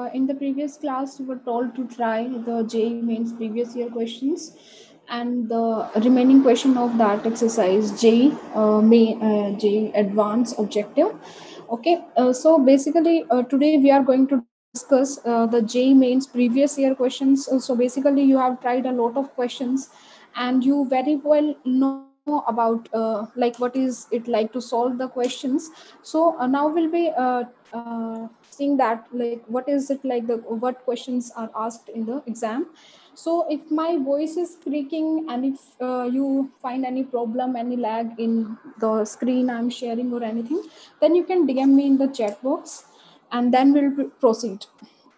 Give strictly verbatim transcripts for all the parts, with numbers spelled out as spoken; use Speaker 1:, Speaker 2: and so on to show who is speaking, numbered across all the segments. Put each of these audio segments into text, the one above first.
Speaker 1: uh, in the previous class, we were told to try the J E E Mains previous year questions, and the remaining question of that exercise, J E E, uh, May uh, J E E Advanced Objective. Okay, uh, so basically uh, today we are going to discuss uh, the J E E Mains previous year questions. Uh, so basically, you have tried a lot of questions, and you very well know about uh, like what is it like to solve the questions. So uh, now we'll be uh, uh, seeing that like what is it like the what questions are asked in the exam. So if my voice is creaking and if uh, you find any problem, any lag in the screen I'm sharing or anything, then you can D M me in the chat box, and then we'll proceed.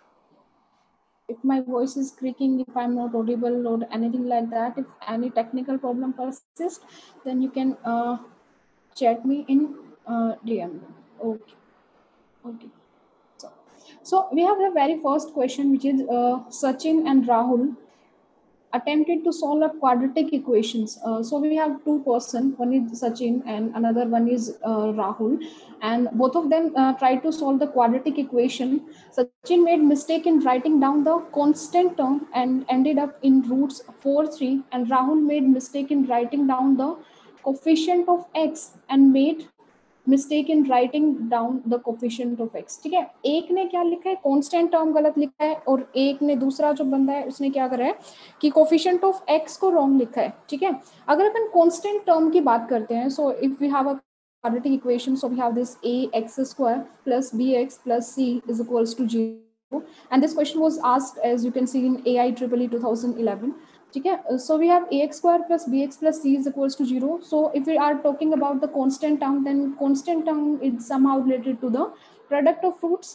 Speaker 1: If my voice is creaking, if I'm not audible or anything like that, if any technical problem persists, then you can uh, chat me in uh, D M. Okay. Okay. So, so we have the very first question, which is uh, Sachin and Rahul attempted to solve a quadratic equations. Uh, so we have two person, one is Sachin and another one is uh, Rahul, and both of them uh, tried to solve the quadratic equation. Sachin made mistake in writing down the constant term and ended up in roots four three, and Rahul made mistake in writing down the coefficient of x and made mistake in writing down the coefficient of x. ठीक है, एक ने क्या लिखा है, constant term गलत लिखा है, और एक ने दूसरा जो बंदा है उसने क्या करा है कि कोफिशिएंट ऑफ एक्स को रॉन्ग लिखा है. ठीक है, अगर अपन कांस्टेंट टर्म की बात करते हैं, so if we have a quadratic equation, so we have this a x square plus bx plus c is equals to zero, and this question was asked as you can see in A I triple E twenty eleven. ठीक है, so we have ax square plus bx plus c is equals to zero. So if we are talking about the constant term, then constant term is somehow related to the product of roots.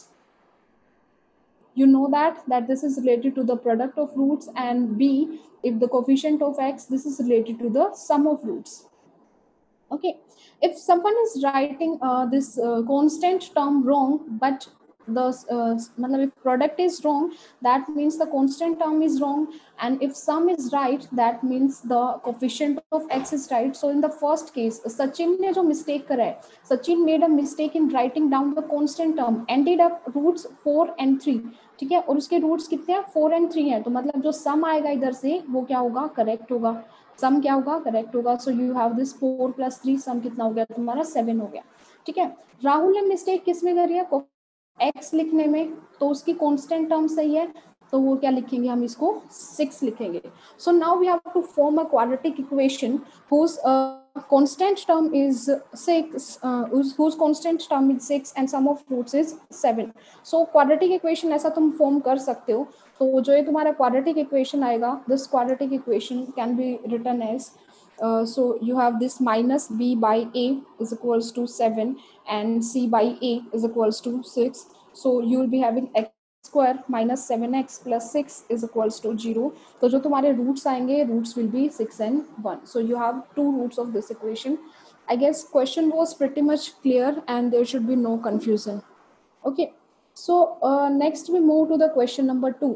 Speaker 1: You know that that this is related to the product of roots, and b, if the coefficient of x, this is related to the sum of roots. Okay, if someone is writing uh, this uh, constant term wrong, but the uh, if product is wrong, that means the constant term is wrong, and if sum is right, that means the coefficient of x is right. So in the first case, Sachin ने जो mistake करा है, Sachin made a mistake in writing down the constant term, ended up roots four and three. ठीक है, और उसके roots कितने हैं, फोर एंड थ्री हैं, तो मतलब जो सम आएगा इधर से वो क्या होगा, करेक्ट होगा. सम क्या होगा, करेक्ट होगा. So you have this four plus three, sum कितना हो गया तुम्हारा, सेवन हो गया. ठीक है, राहुल ने मिस्टेक किस में करी है, एक्स लिखने में, तो उसकी कांस्टेंट टर्म सही है, तो वो क्या लिखेंगे, हम इसको सिक्स लिखेंगे. So now we have to form a quadratic equation whose uh, constant term is six, uh, whose, whose constant term is six and sum of roots is seven. So quadratic equation ऐसा तुम form कर सकते हो. तो जो ये तुम्हारा quadratic equation आएगा, this quadratic equation can be written as uh, so you have this minus b by a is equals to seven and c by a is equals to six. So you will be having x square minus seven x plus six is equals to zero. तो जो तुम्हारे roots आएंगे, roots will be six and one. So you have two roots of this equation. I guess question was pretty much clear and there should be no confusion. Okay, so uh, next we move to the question number two.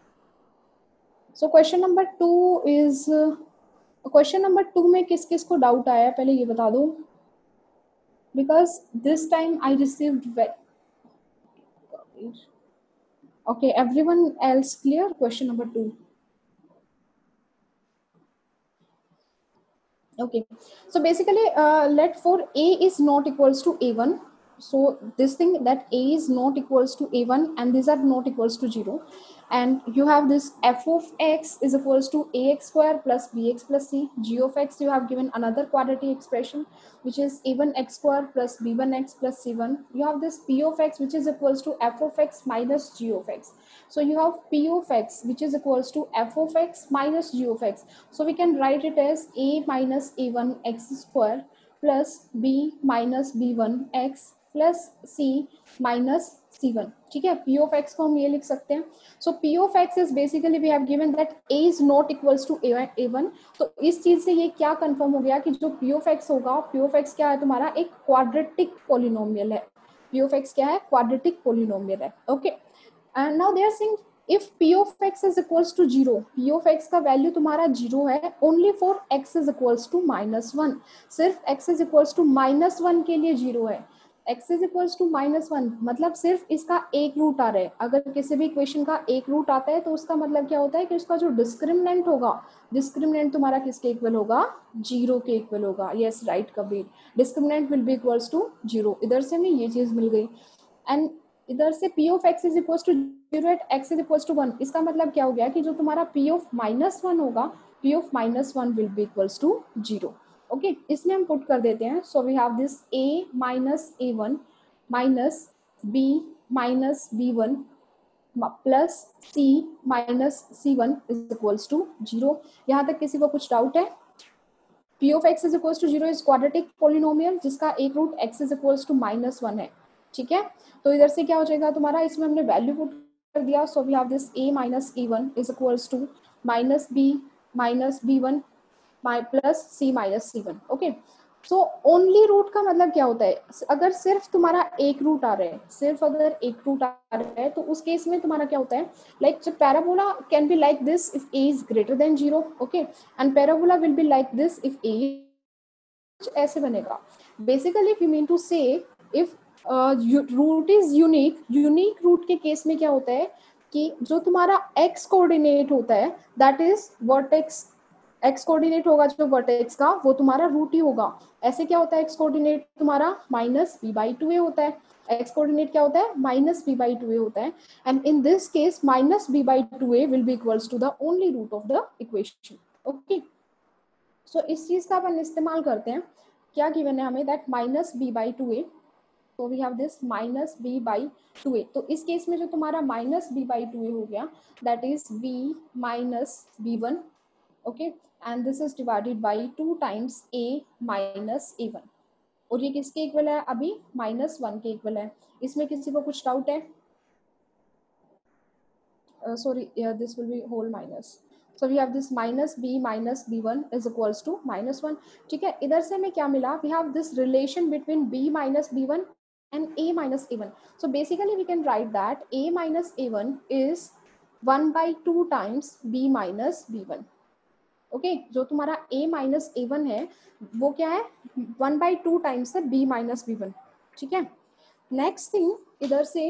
Speaker 1: So question number two is uh, question number two में किस किस को doubt आया, पहले ये बता दो, because this time I received very... Okay, everyone else clear? Question number two. Okay, so basically uh, let for a is not equals to a one. So this thing that a is not equals to a one and these are not equals to zero, and you have this f of x is equals to ax square plus bx plus c. G of x, you have given another quadratic expression which is a one x square plus b one x plus c one. You have this p of x which is equals to f of x minus g of x. So you have p of x which is equals to f of x minus g of x. So we can write it as a minus a one x square plus b minus b one x plus c minus c one. ठीक है, p of x को हम ये लिख सकते हैं. So p of x is basically we have given that a is not equals to a one. तो इस चीज से ये क्या कंफर्म हो गया कि जो p of x होगा, p of x क्या है तुम्हारा, एक क्वाड्रेटिक पोलिनोमियल है. p of x क्या है, क्वाड्रेटिक पोलिनोमियल है. Okay, and now they are saying if p of x is equals to zero, p of x का वैल्यू तुम्हारा जीरो है only for x is equals to minus one. सिर्फ x is equals to minus one के लिए zero है. x is equals to minus one, मतलब सिर्फ इसका एक रूट आ रहा है। अगर किसी भी इक्वेशन का एक रूट आता है तो उसका मतलब क्या होता है कि उसका जो डिस्क्रिमिनेंट होगा, डिस्क्रिमिनेंट तुम्हारा किसके इक्वल होगा, जीरो के इक्वल होगा। Yes right Kabir, discriminant will be equals to zero. इधर से हमें ये चीज मिल गई। एंड इधर से p of x is equals to zero at x is equals to one, इसका मतलब क्या हो गया कि जो तुम्हारा p ऑफ माइनस वन होगा, p of minus one will be equals to zero. Okay, इसमें हम पुट कर देते हैं। So we have this a minus a one minus b minus b one plus c minus c one is equals to zero. यहाँ तक किसी को कुछ डाउट है? p of x is equals to zero is quadratic polynomial जिसका एक root x is equals to minus one है। ठीक है, तो इधर से क्या हो जाएगा तुम्हारा, इसमें हमने वैल्यू पुट कर दिया। So we have this a minus a one is equals to minus b minus b one plus c minus c one. Okay, so only root का मतलब क्या होता है, अगर सिर्फ तुम्हारा एक रूट आ रहा है, सिर्फ अगर एक रूट आ रहा है तो उस केस में तुम्हारा क्या होता है, like like, parabola can be like this if a is greater than zero. Okay, and parabola will be like this if a ऐसे बनेगा। Basically if you mean to say if root is unique, unique root के case में क्या होता है कि जो तुम्हारा x कोऑर्डिनेट होता है that is vertex, x coordinate होगा जो वर्टेक्स का वो तुम्हारा रूट ही होगा। ऐसे क्या होता है, x कोऑर्डिनेट तुम्हारा minus b by two a होता है, x कोऑर्डिनेट क्या होता है, minus b by two a होता है। And in this case minus b by two a will be equals to the only root of the equation. Okay, so इस चीज का अपन इस्तेमाल करते हैं। क्या गिवन है हमें, that minus b by two a, तो we have this minus b by two a. तो इस केस में जो तुम्हारा minus b by two a हो गया that is b minus b one. Okay, and this is divided by two times a minus a one, और ये किसके इक्वल है, अभी माइनस वन के इक्वल है। इसमें किसी को कुछ डाउट है? Sorry, this will be whole minus. So we have this minus b minus b one is equals to minus one. ठीक है, इधर से हमें क्या मिला, we have this relation between b minus b one and a minus a one. So basically we can write that a minus a one is one by two times b minus b one. Okay, जो तुम्हारा a minus a one है वो क्या है, one by two times है b minus b one. ठीक है, next thing इधर से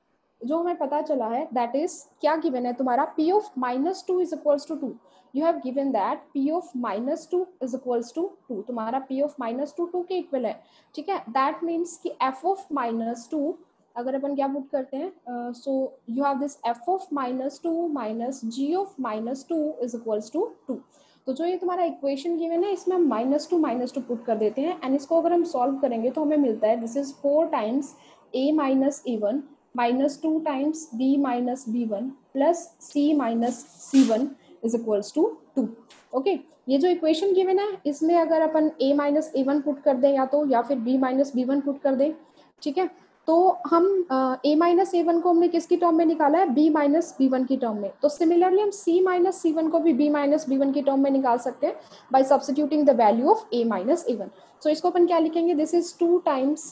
Speaker 1: जो हमें पता चला है दैट इज क्या गिवन है तुम्हारा, p of minus two is equals to two. You have given that p of minus two is equals to two, तुम्हारा p of minus two two के इक्वल है। ठीक है, दैट मीन्स कि f of minus two अगर अपन क्या put करते हैं, so you have this f of minus two minus g of minus two is equals to two. तो जो ये तुम्हारा इक्वेशन गिवन है इसमें हम minus two minus two put कर देते हैं, एंड इसको अगर हम सॉल्व करेंगे तो हमें मिलता है this is four times a minus a one minus two times b minus b one plus c minus c one is equals to two. Okay, ये जो इक्वेशन गिवन है इसमें अगर अपन a minus a one put कर दें या तो, या फिर b minus b one put कर दें, ठीक है, तो हम a माइनस ए वन को हमने किसकी टर्म में निकाला है, b माइनस बी वन की टर्म में। तो सिमिलरली हम c माइनस सी वन को भी b माइनस बी वन की टर्म में निकाल सकते हैं by substituting the value of a minus a one. So इसको अपन क्या लिखेंगे, this is two times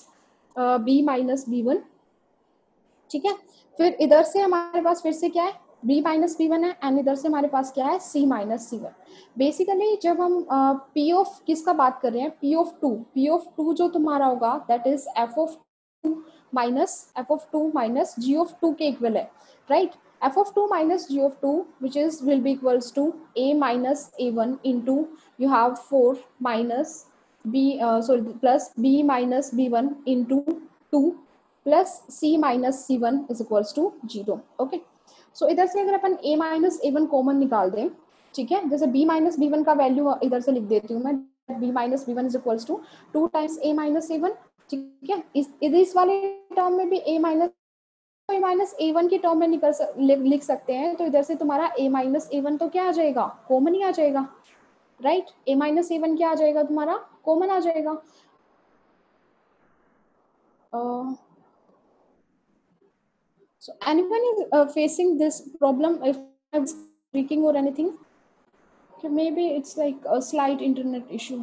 Speaker 1: b minus b one. ठीक है, फिर इधर से हमारे पास फिर से क्या है, b माइनस बी वन है, एंड इधर से हमारे पास क्या है, c minus c one. Basically जब हम p ऑफ किसका बात कर रहे हैं, p of two, p of two जो तुम्हारा होगा that is f of two minus f of two minus g of two के इक्वल है, right. f of two minus g of two which is will be equals to a minus a one into you have four minus b uh, sorry plus b minus b one into two plus c minus c one is equals to zero. Okay, so इधर से अगर अपन a minus a one common निकाल दें, ठीक है, जैसे b minus b one का वैल्यू इधर से लिख देती हूँ मैं, b minus b one is equals to two times a minus a one. ठीक है, इस इस वाले टर्म में भी a minus a minus a one की टर्म में निकल सक, लिख सकते हैं। तो इधर से तुम्हारा a माइनस ए वन तो क्या आ जाएगा, कॉमन ही आ जाएगा, right. a minus a one क्या आ जाएगा तुम्हारा, कॉमन आ जाएगा। uh, So anyone is uh, facing this problem if I'm speaking or anything? Okay, maybe it's like a slight internet issue.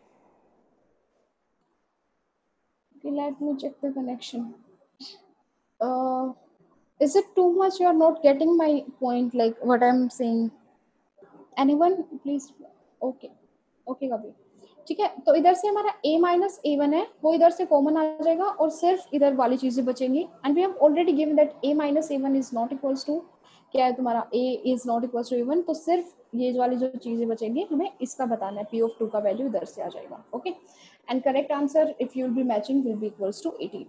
Speaker 1: Okay, let me check the connection. Uh, is it too much? You are not getting my point, like what I'm saying. Anyone, please? Okay, okay, Gabi. ठीक है, तो इधर से हमारा a minus a one है, वो इधर से कॉमन आ जाएगा और सिर्फ इधर वाली चीजें बचेंगी। And we have already given that a minus a one is not equals to क्या है तुम्हारा, a is not equals to a one, तो सिर्फ ये वाली जो चीजें बचेंगी हमें इसका बताना है, p ऑफ टू का वैल्यू इधर से आ जाएगा। Okay, and correct answer if you will be matching will be equals to eighteen.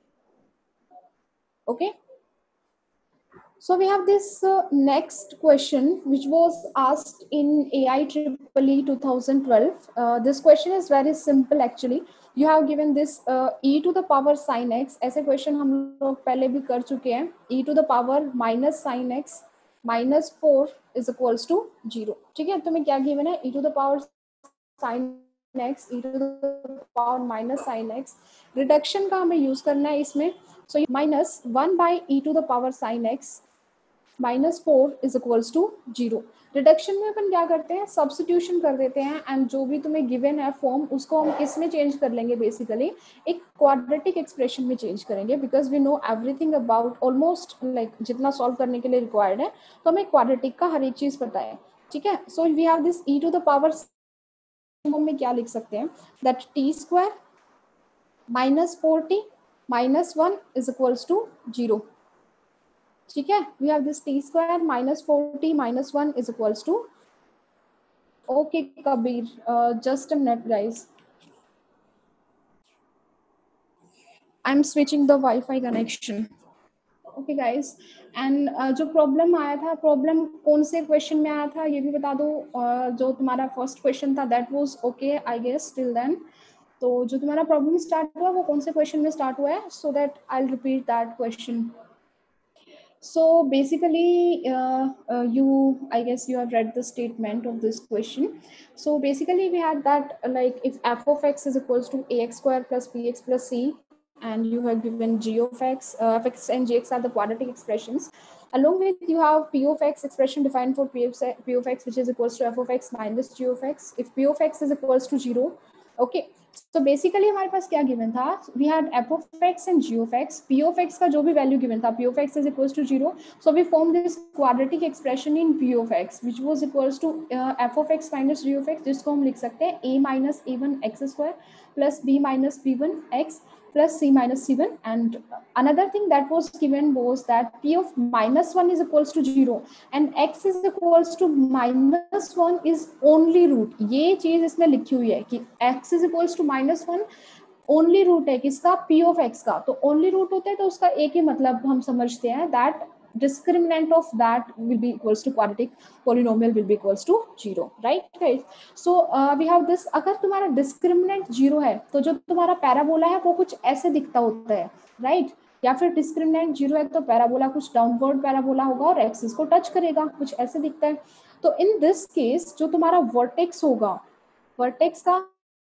Speaker 1: ओके, so we have this uh, next question which was asked in A I E E E twenty twelve. Uh, this question is very simple actually. You have given this uh, e to the power sin x. ऐसे question हम लोग पहले भी कर चुके हैं। e to the power minus sin x minus four is equals to zero. ठीक है, तुम्हें क्या given है, e to the power sin x, e to the power minus sin x. Reduction का हमें use करना है इसमें. So minus one by e to the power sin x minus four is equals to zero. Reduction में अपन क्या करते हैं, सब्स्टिट्यूशन कर देते हैं एंड जो भी तुम्हें गिवन है फॉर्म उसको हम किस में चेंज कर लेंगे, बेसिकली एक क्वाड्रेटिक एक्सप्रेशन में चेंज करेंगे, because we know everything about almost like जितना सॉल्व करने के लिए रिक्वायर्ड है तो हमें क्वाड्रेटिक का हर एक चीज पता है। ठीक है, so we have this e to the power में क्या लिख सकते हैं, that t square minus four t minus one is equals to zero. ठीक है, we have this t square minus four t minus one is equals to, okay Kabir, uh, just a minute guys, I'm switching the Wi-Fi connection. okay guys, and uh, जो problem आया था, problem कौन से question में आया था ये भी बता दो। uh, जो तुम्हारा फर्स्ट क्वेश्चन था that was okay I guess till then, तो जो तुम्हारा प्रॉब्लम स्टार्ट हुआ वो कौन से क्वेश्चन में स्टार्ट हुआ है, so that I will repeat that question. So basically, uh, uh, you, I guess you have read the statement of this question. So basically we had that uh, like if f of x is equals to ax square plus bx plus c, and you have given g of x, uh, fx and gx are the quadratic expressions. Along with you have p of x expression defined for p of, p of x which is equals to f of x minus g of x. If p of x is equals to zero, okay, तो basically हमारे पास क्या given था, we had f of x and g of x, p of x का जो भी value given था, p of x is equals to zero, so we form this quadratic expression in p of x which was equals to f of x minus g of x, जिसको हम लिख सकते हैं a minus a one x square plus b minus b one x plus c minus c one, and another thing that was given was that p of minus one is equals to zero and x is equals to minus one is only root. ये चीज इसमें लिखी हुई है कि x is equals to minus one only root है किसका, p of x का, तो ओनली रूट होता है तो उसका एक ही मतलब हम समझते हैं that discriminant of that will be equals to quadratic polynomial will be equals to zero, right guys? So uh, we have this, अगर तुम्हारा discriminant zero है तो जो तुम्हारा पैराबोला है वो कुछ ऐसे दिखता होता है, right? या फिर डिस्क्रिमिनेंट जीरो है तो पैराबोला कुछ डाउनवर्ड पैराबोला होगा और एक्सिस को टच करेगा, कुछ ऐसे दिखता है। तो इन दिस केस जो तुम्हारा वर्टेक्स होगा, वर्टेक्स का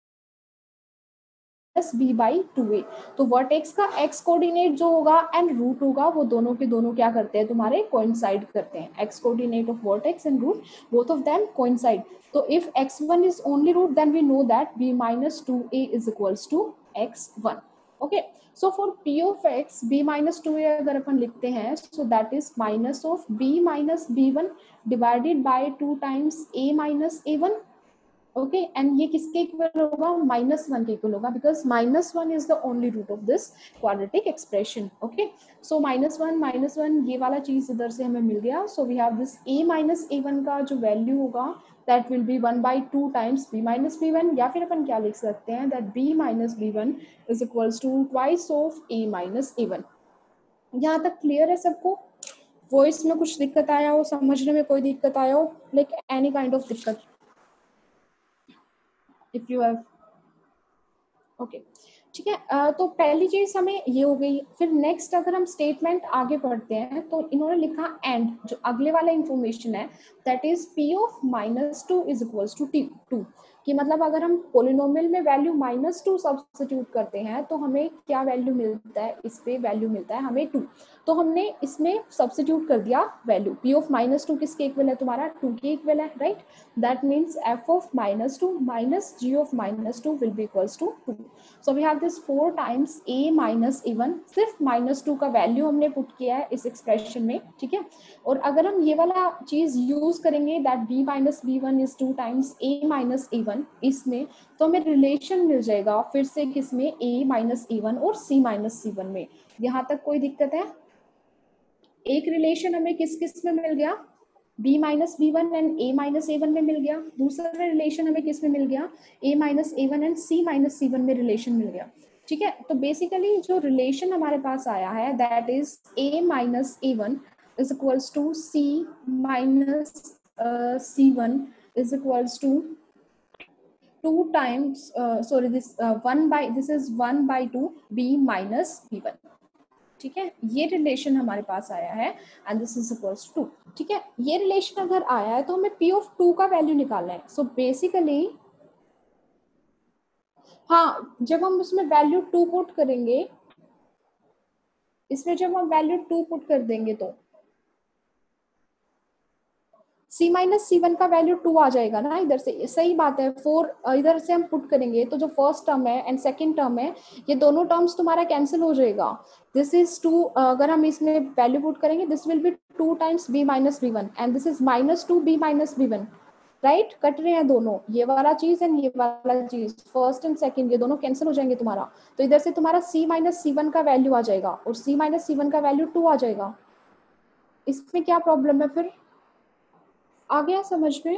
Speaker 1: बी बाई टू ए, तो वर्टेक्स का एक्स कोऑर्डिनेट जो होगा एंड रूट होगा वो दोनों के दोनों क्या करते हैं, तुम्हारे कोइंसाइड करते हैं। X coordinate of vertex and root both of them coincide. तो if x one is only root then we know that b minus two a is equals to x one. Okay, so for p of x b minus two a अगर अपन लिखते हैं, so that is minus of b minus b one divided by two times a minus a one. Okay, and ये किसके equal होगा, minus one के equal होगा, because minus one is the only root of this quadratic expression. Okay, so minus one minus one ये वाला चीज इधर से हमें मिल गया। So we have this a minus a one का जो वैल्यू होगा that will be one by two times b minus b one, या फिर अपन क्या लिख सकते हैं that b minus b one is equals to twice of a minus a one. यहाँ तक क्लियर है सबको? वॉइस में कुछ दिक्कत आया हो, समझने में कोई दिक्कत आया हो, लाइक एनी काइंड ऑफ दिक्कत if you have, okay okay. ठीक है, तो पहली चीज हमें ये हो गई। फिर नेक्स्ट अगर हम स्टेटमेंट आगे पढ़ते हैं तो इन्होंने लिखा एंड जो अगले वाला इंफॉर्मेशन है that is p of minus two is equals to t two, कि मतलब अगर हम पोलिनोमियल में वैल्यू माइनस टू सब्स्टिट्यूट करते हैं तो हमें क्या वैल्यू मिलता है, इस पे वैल्यू मिलता है हमें टू। तो हमने इसमें सब्स्टिट्यूट कर दिया value, p of minus two किसके इक्वल है, तुम्हारा टू के इक्वल है, right? That means f of minus two minus g of minus two will be equals to two. So we have this four times a minus a one, सिर्फ minus two का value हमने put किया है इस expression में, ठीक है। और अगर हम ये वाला चीज यूज करेंगे that b minus b one is two times a minus a one, one इसमें, तो हमें रिलेशन मिल जाएगा फिर से किसमें, ए माइनस ए वन और सी माइनस सी वन में। यहाँ तक कोई दिक्कत है? एक रिलेशन हमें किस किस में मिल गया, b minus b one and a minus a one में मिल गया। दूसरा रिलेशन हमें किस में मिल गया, a minus a one and c minus c one में रिलेशन मिल गया। ठीक है, तो बेसिकली जो रिलेशन हमारे पास आया है that is a minus a one is equals to c minus c one is equals to two times sorry this one by this is one by two b minus b one. ठीक है, ये relation हमारे पास आया है and this is equals to. ठीक है, ये रिलेशन अगर आया है तो हमें p ऑफ टू का वैल्यू निकालना है। सो so बेसिकली हाँ, जब हम उसमें वैल्यू टू पुट करेंगे, इसमें जब हम वैल्यू टू पुट कर देंगे तो c माइनस सी वन का वैल्यू टू आ जाएगा ना इधर से। सही बात है, फोर इधर से हम पुट करेंगे तो जो फर्स्ट टर्म है एंड सेकंड टर्म है ये दोनों टर्म्स तुम्हारा कैंसिल हो जाएगा। दिस इज टू, अगर हम इसमें वैल्यू पुट करेंगे this will be two times b minus b one and this is minus two b minus b one. Right, कट रहे हैं दोनों, ये वाला चीज एंड ये वाला चीज, फर्स्ट एंड सेकंड ये दोनों कैंसिल हो जाएंगे तुम्हारा। तो इधर से तुम्हारा c माइनस सी वन का वैल्यू आ जाएगा और c माइनस सी वन का वैल्यू टू आ जाएगा। इसमें क्या प्रॉब्लम है फिर? आ गया समझ में?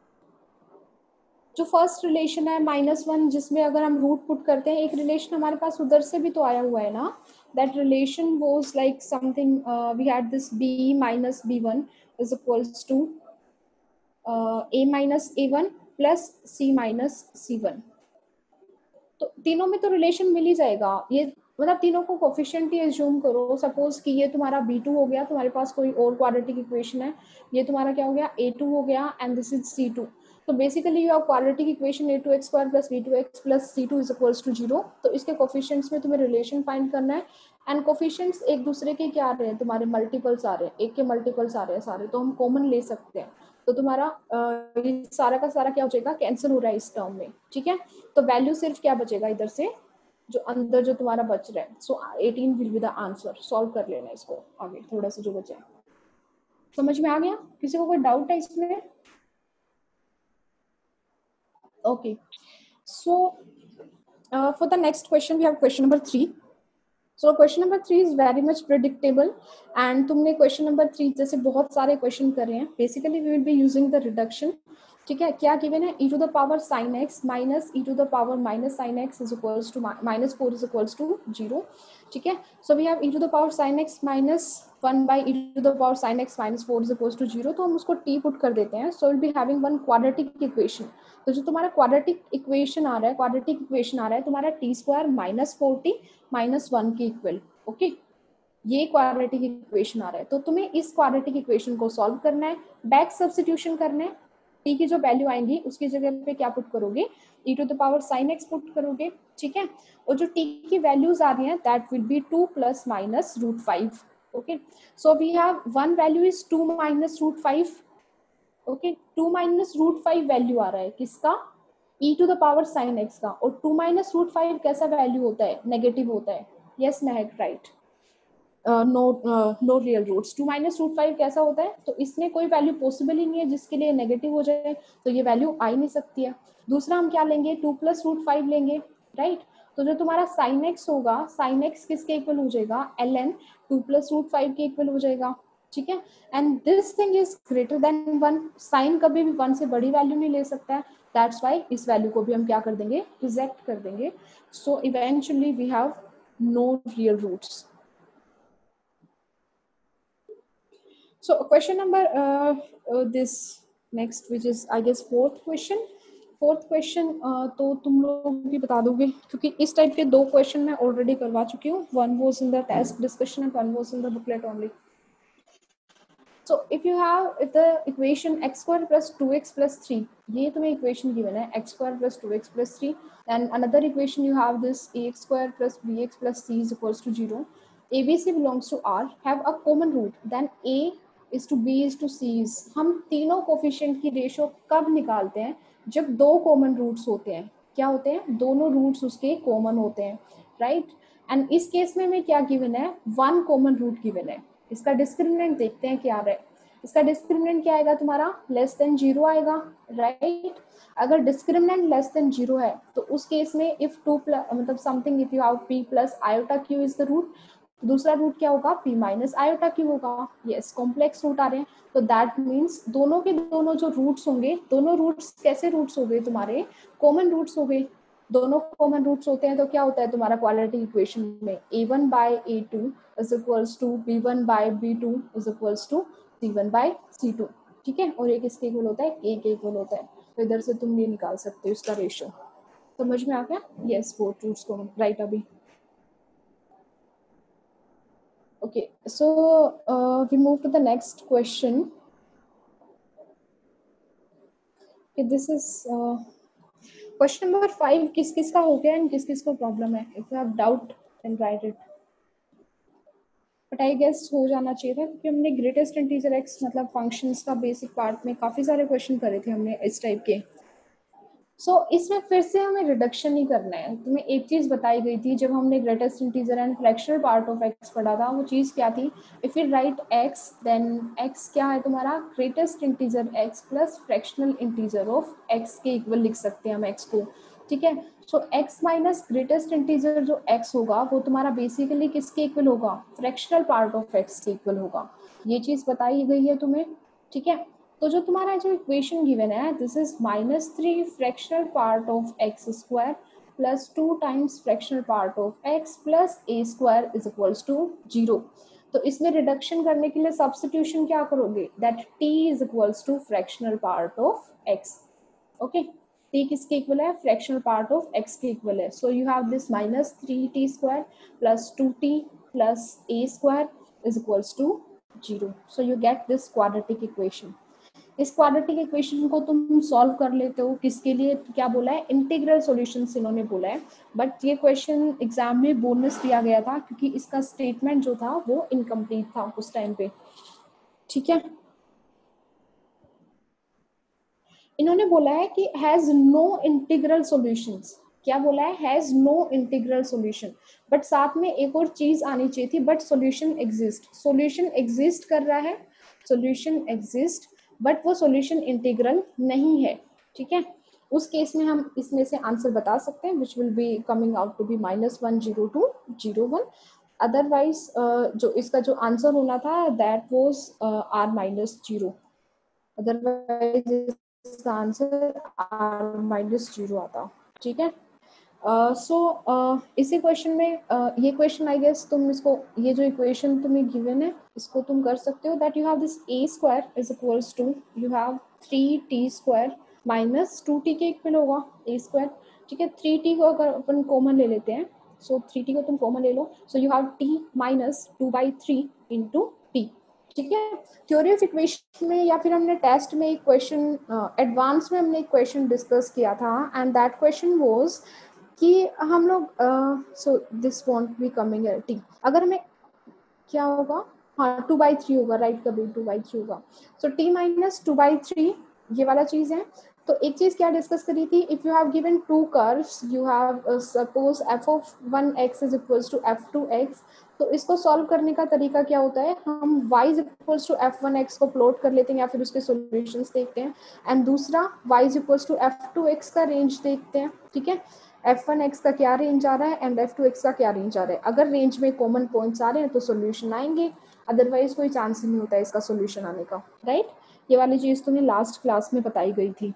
Speaker 1: जो फर्स्ट रिलेशन है माइनस वन जिसमें अगर हम रूट पुट करते हैं, एक रिलेशन हमारे पास उधर से भी तो आया हुआ है ना, that relation was like something we had this b minus b one is equals to a minus a one plus c minus c one. तो तीनों में तो रिलेशन मिल ही जाएगा। ये मतलब तीनों को कोफिशिएंट ही एज्यूम करो। सपोज कि ये तुम्हारा बी टू हो गया, तुम्हारे पास कोई और क्वाड्रेटिक इक्वेशन है, ये तुम्हारा क्या हो गया ए टू हो गया and this is c two. तो basically you have quadratic equation a two x square plus b two x plus c two is equals to zero. तो इसके कोफिशिएंट्स में तुम्हें रिलेशन फाइंड करना है एंड कोफिशिएंट्स एक दूसरे के क्या आ रहे हैं, तुम्हारे मल्टीपल्स आ रहे हैं, एक के मल्टीपल्स आ रहे हैं सारे, तो हम कॉमन ले सकते हैं। तो तुम्हारा ये सारा का सारा क्या हो जाएगा, कैंसिल हो रहा है इस टर्म में। ठीक है, तो वैल्यू सिर्फ क्या बचेगा इधर से, जो अंदर जो तुम्हारा बच रहा है। So eighteen will be the answer. Solve कर लेना इसको आगे थोड़ा सा जो बचा है। समझ में आ गया? किसी को कोई डाउट है इसमें? Okay, so for the next question we have question number three. So question number three is very much predictable and तुमने क्वेश्चन नंबर थ्री जैसे बहुत सारे क्वेश्चन कर रहे हैं। Basically we will be using the reduction. ठीक है, क्या गिवन है, e to the power sine x minus e to the power minus sine x is equals to minus four is equals to zero. ठीक है, so we have e to the power sine x minus one by e to the power sine x minus four is equals to zero. तो हम उसको t put कर देते हैं। So will be having one quadratic equation. तो जो तुम्हारा quadratic equation आ रहा है, क्वाड्रेटिक इक्वेशन आ रहा है तुम्हारा t square minus forty minus one के इक्वल। ओके, ये क्वाड्रेटिक इक्वेशन आ रहा है। तो तुम्हें इस क्वाड्रेटिक इक्वेशन को सॉल्व करना है, बैक सब्स्टिट्यूशन करना है। टी की जो वैल्यू आएंगी उसकी जगह पे क्या पुट करोगे, e to the power sine x put करोगे। ठीक है, और जो टी की वैल्यूज आ रही हैं that will be two plus minus root five. Okay, so we have one value is two minus root five. Okay, two minus root five value आ रहा है किसका, e to the power sine x का। और two minus root five कैसा value होता है, negative होता है। Yes Mahak, right, no no real roots. Two minus root five कैसा होता है, तो इसमें कोई वैल्यू पॉसिबल ही नहीं है जिसके लिए नेगेटिव हो जाए, तो ये वैल्यू आ ही नहीं सकती है। दूसरा हम क्या लेंगे, टू प्लस रूट फाइव लेंगे। राइट, तो जो तुम्हारा साइन एक्स होगा, साइन एक्स किसके इक्वल हो जाएगा, l n two plus root five के इक्वल हो जाएगा। ठीक है, and this thing is greater than one. Sine कभी भी वन से बड़ी वैल्यू नहीं ले सकता है, दैट्स वाई इस वैल्यू को भी हम क्या कर देंगे, रिजेक्ट कर देंगे। So eventually we have no real roots. So question number uh, uh, this next which is I guess fourth question. Fourth question तो तुम लोग भी बता दोगे क्योंकि इस टाइप के दो क्वेश्चन मैं ऑलरेडी करवा चुकी हूँ. One was in the test discussion and one was in the booklet only. So if you have if the equation x square plus two x plus three, ये तुम्हें equation given है x square plus two x plus three, and another equation you have this ax square plus bx plus c is equals to zero. A B C belongs to R, have a common root, then A is to B is to C is. हम तीनों coefficient की ratio कब निकालते हैं, जब दो common roots होते हैं. क्या होते हैं, दोनों रूट्स उसके कॉमन होते हैं, राइट right? एंड इस केस में मैं क्या गिवन है, वन कॉमन रूट गिवन है. इसका डिस्क्रिमिनेंट देखते हैं क्या आ रहा है. इसका डिस्क्रिमिनेंट क्या आएगा तुम्हारा, लेस देन जीरो आएगा, राइट। अगर डिस्क्रिमिनेंट लेस देन जीरो है तो उस केस में इफ टू प्लस मतलब something if you have p plus iota q is the root, दूसरा रूट क्या होगा, p माइनस आयोटा q होगा। यस, कॉम्प्लेक्स रूट आ रहे हैं, तो दैट मीन्स दोनों के दोनों जो रूट्स होंगे, दोनों रूट्स कैसे रूट्स हो गए तुम्हारे, कॉमन रूट्स हो गए। दोनों कॉमन रूट्स होते हैं तो क्या होता है तुम्हारा क्वाड्रेटिक इक्वेशन में, a one by a two is equals to b one by b two is equals to c one by c two, ठीक है। और एक इसके इक्वल होता है, एक इक्वल होता है, तो इधर से तुम ये निकाल सकते हो इसका रेशियो। समझ में आ गया? यस, बोथ रूट्स को राइट। अभी okay, so uh, we move to the next question. Okay, this is uh, question number five. किस किस का हो गया एंड किस किस को प्रॉब्लम है? If you have doubt then write it. But I guess हो जाना चाहिए था क्योंकि हमने ग्रेटेस्ट इंटीजर एक्स मतलब फंक्शंस का बेसिक पार्ट में काफी सारे क्वेश्चन करे थे हमने इस टाइप के। सो so, इसमें फिर से हमें रिडक्शन ही करना है। तुम्हें एक चीज बताई गई थी जब हमने greatest integer and fractional part of x पढ़ा था, वो चीज क्या थी, if you write x then x क्या है तुम्हारा, greatest integer x plus fractional integer of x के इक्वल लिख सकते हैं हम एक्स को, ठीक है। So x minus greatest integer जो एक्स होगा वो तुम्हारा बेसिकली किसके इक्वल होगा, फ्रैक्शनल पार्ट ऑफ एक्स के इक्वल होगा। ये चीज बताई गई है तुम्हें, ठीक है। तो जो तुम्हारा जो इक्वेशन गिवन है, this is minus three fractional part of x square plus two times fractional part of x plus a square is equals to zero. तो इसमें रिडक्शन करने के लिए सब्स्टिट्यूशन क्या करोगे, that t is equals to fractional part of x, okay. t किसके equal है, fractional part of x के इक्वल है। So you have this minus three t square plus to T plus a square is equals to zero. So you get this quadratic equation. इस quadratic equation को तुम solve कर लेते हो, किसके लिए क्या बोला है, इंटीग्रल सॉल्यूशंस इन्होंने बोला है। बट ये क्वेश्चन एग्जाम में बोनस दिया गया था क्योंकि इसका स्टेटमेंट जो था वो इनकम्प्लीट था उस टाइम पे, ठीक है। इन्होंने बोला है कि हैज नो इंटीग्रल सॉल्यूशंस, क्या बोला है, has no integral solution. But साथ में एक और चीज आनी चाहिए थी, but solution exist, solution exist कर रहा है, सॉल्यूशन एग्जिस्ट, बट वो सॉल्यूशन इंटीग्रल नहीं है, ठीक है। उस केस में हम इसमें से आंसर बता सकते हैं which will be coming out to be minus one zero two zero one. Otherwise जो इसका जो आंसर होना था that was r minus zero, otherwise इसका आंसर आर माइनस जीरो आता, ठीक है। सो uh, so, uh, इसी क्वेश्चन में uh, ये क्वेश्चन आई गेस तुम इसको, ये जो इक्वेशन तुम्हें गिवन है इसको तुम कर सकते हो, that you have this a square is equals to you have three t square minus two t के इक्वल होगा ए स्क्वायर, ठीक है। थ्री टी को अगर अपन कॉमन ले लेते हैं, सो थ्री टी को तुम कॉमन ले लो, so you have t minus two by three into t, ठीक है। थ्योरी ऑफ इक्वेशन में या फिर हमने टेस्ट में एक क्वेश्चन एडवांस में हमने एक क्वेश्चन डिस्कस किया था एंड दैट क्वेश्चन वाज कि हम लोग so this won't be coming T, अगर हमें क्या होगा, हाँ टू बाई थ्री होगा, राइट, कभी टू बाई थ्री होगा। So T minus two by three ये वाला चीज है। तो एक चीज क्या डिस्कस करी थी, if you have given two curves, you have suppose F of one X is equals to F two X, तो इसको सॉल्व करने का तरीका क्या होता है, हम y is equals to F one X को प्लॉट कर लेते हैं या फिर उसके सॉल्यूशंस देखते हैं, एंड दूसरा y is equals to F two X का रेंज देखते हैं, ठीक है। एफ वन एक्स का क्या रेंज आ रहा है एंड एफ टू एक्स का क्या रेंज आ रहा है, अगर रेंज में कॉमन पॉइंट्स आ रहे हैं तो सॉल्यूशन आएंगे, अदरवाइज कोई चांस नहीं होता है इसका सॉल्यूशन आने का, राइट। ये वाली चीज तुम्हें लास्ट क्लास में बताई गई थी।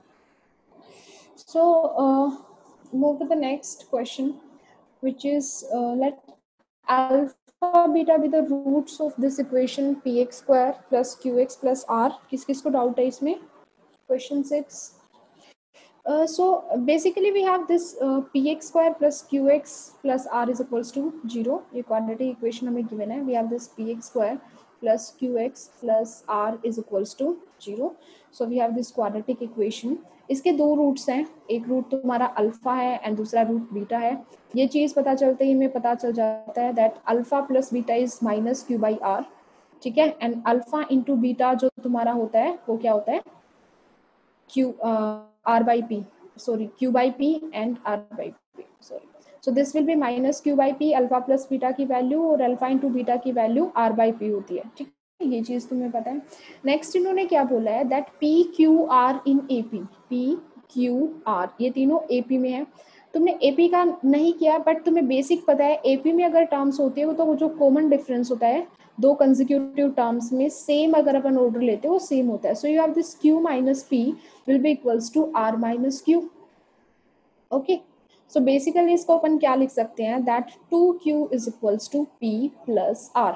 Speaker 1: So move to the next question which is uh, let alpha beta be the roots of this equation px square plus qx plus r। किस किस को डाउट है इसमें, question six. Uh, so basically we have this uh, px square plus qx plus r is equals to zero, ये quadratic equation हमें given है, we have this px square plus qx plus r is equals to zero, so we have this quadratic equation। इसके दो roots हैं, एक root तुम्हारा alpha है and दूसरा रूट बीटा है। ये चीज पता चलते ही हमें पता चल जाता है that alpha plus beta is minus Q by R, ठीक है। एंड अल्फा इंटू बीटा जो तुम्हारा होता है वो क्या होता है, q uh, r by p, sorry q by p and r by p, sorry, so this will be minus q by p, alpha plus beta की वैल्यू और अल्फा इंटू बीटा की वैल्यू r by p होती है, ठीक ये चीज तुम्हें पता है। नेक्स्ट इन्होंने क्या बोला है, that P Q R in AP, P Q R ये तीनों एपी में है। तुमने एपी का नहीं किया बट तुम्हें बेसिक पता है, एपी में अगर टर्म्स होते हो तो जो कॉमन डिफरेंस होता है दो कंसेक्यूटिव टर्म्स में, सेम अगर अपन ऑर्डर लेते हैं वो सेम होता है। So you have this Q minus P will be equals to are minus Q. Okay, so basically इसको अपन क्या लिख सकते हैं, that two Q is equals to P plus R.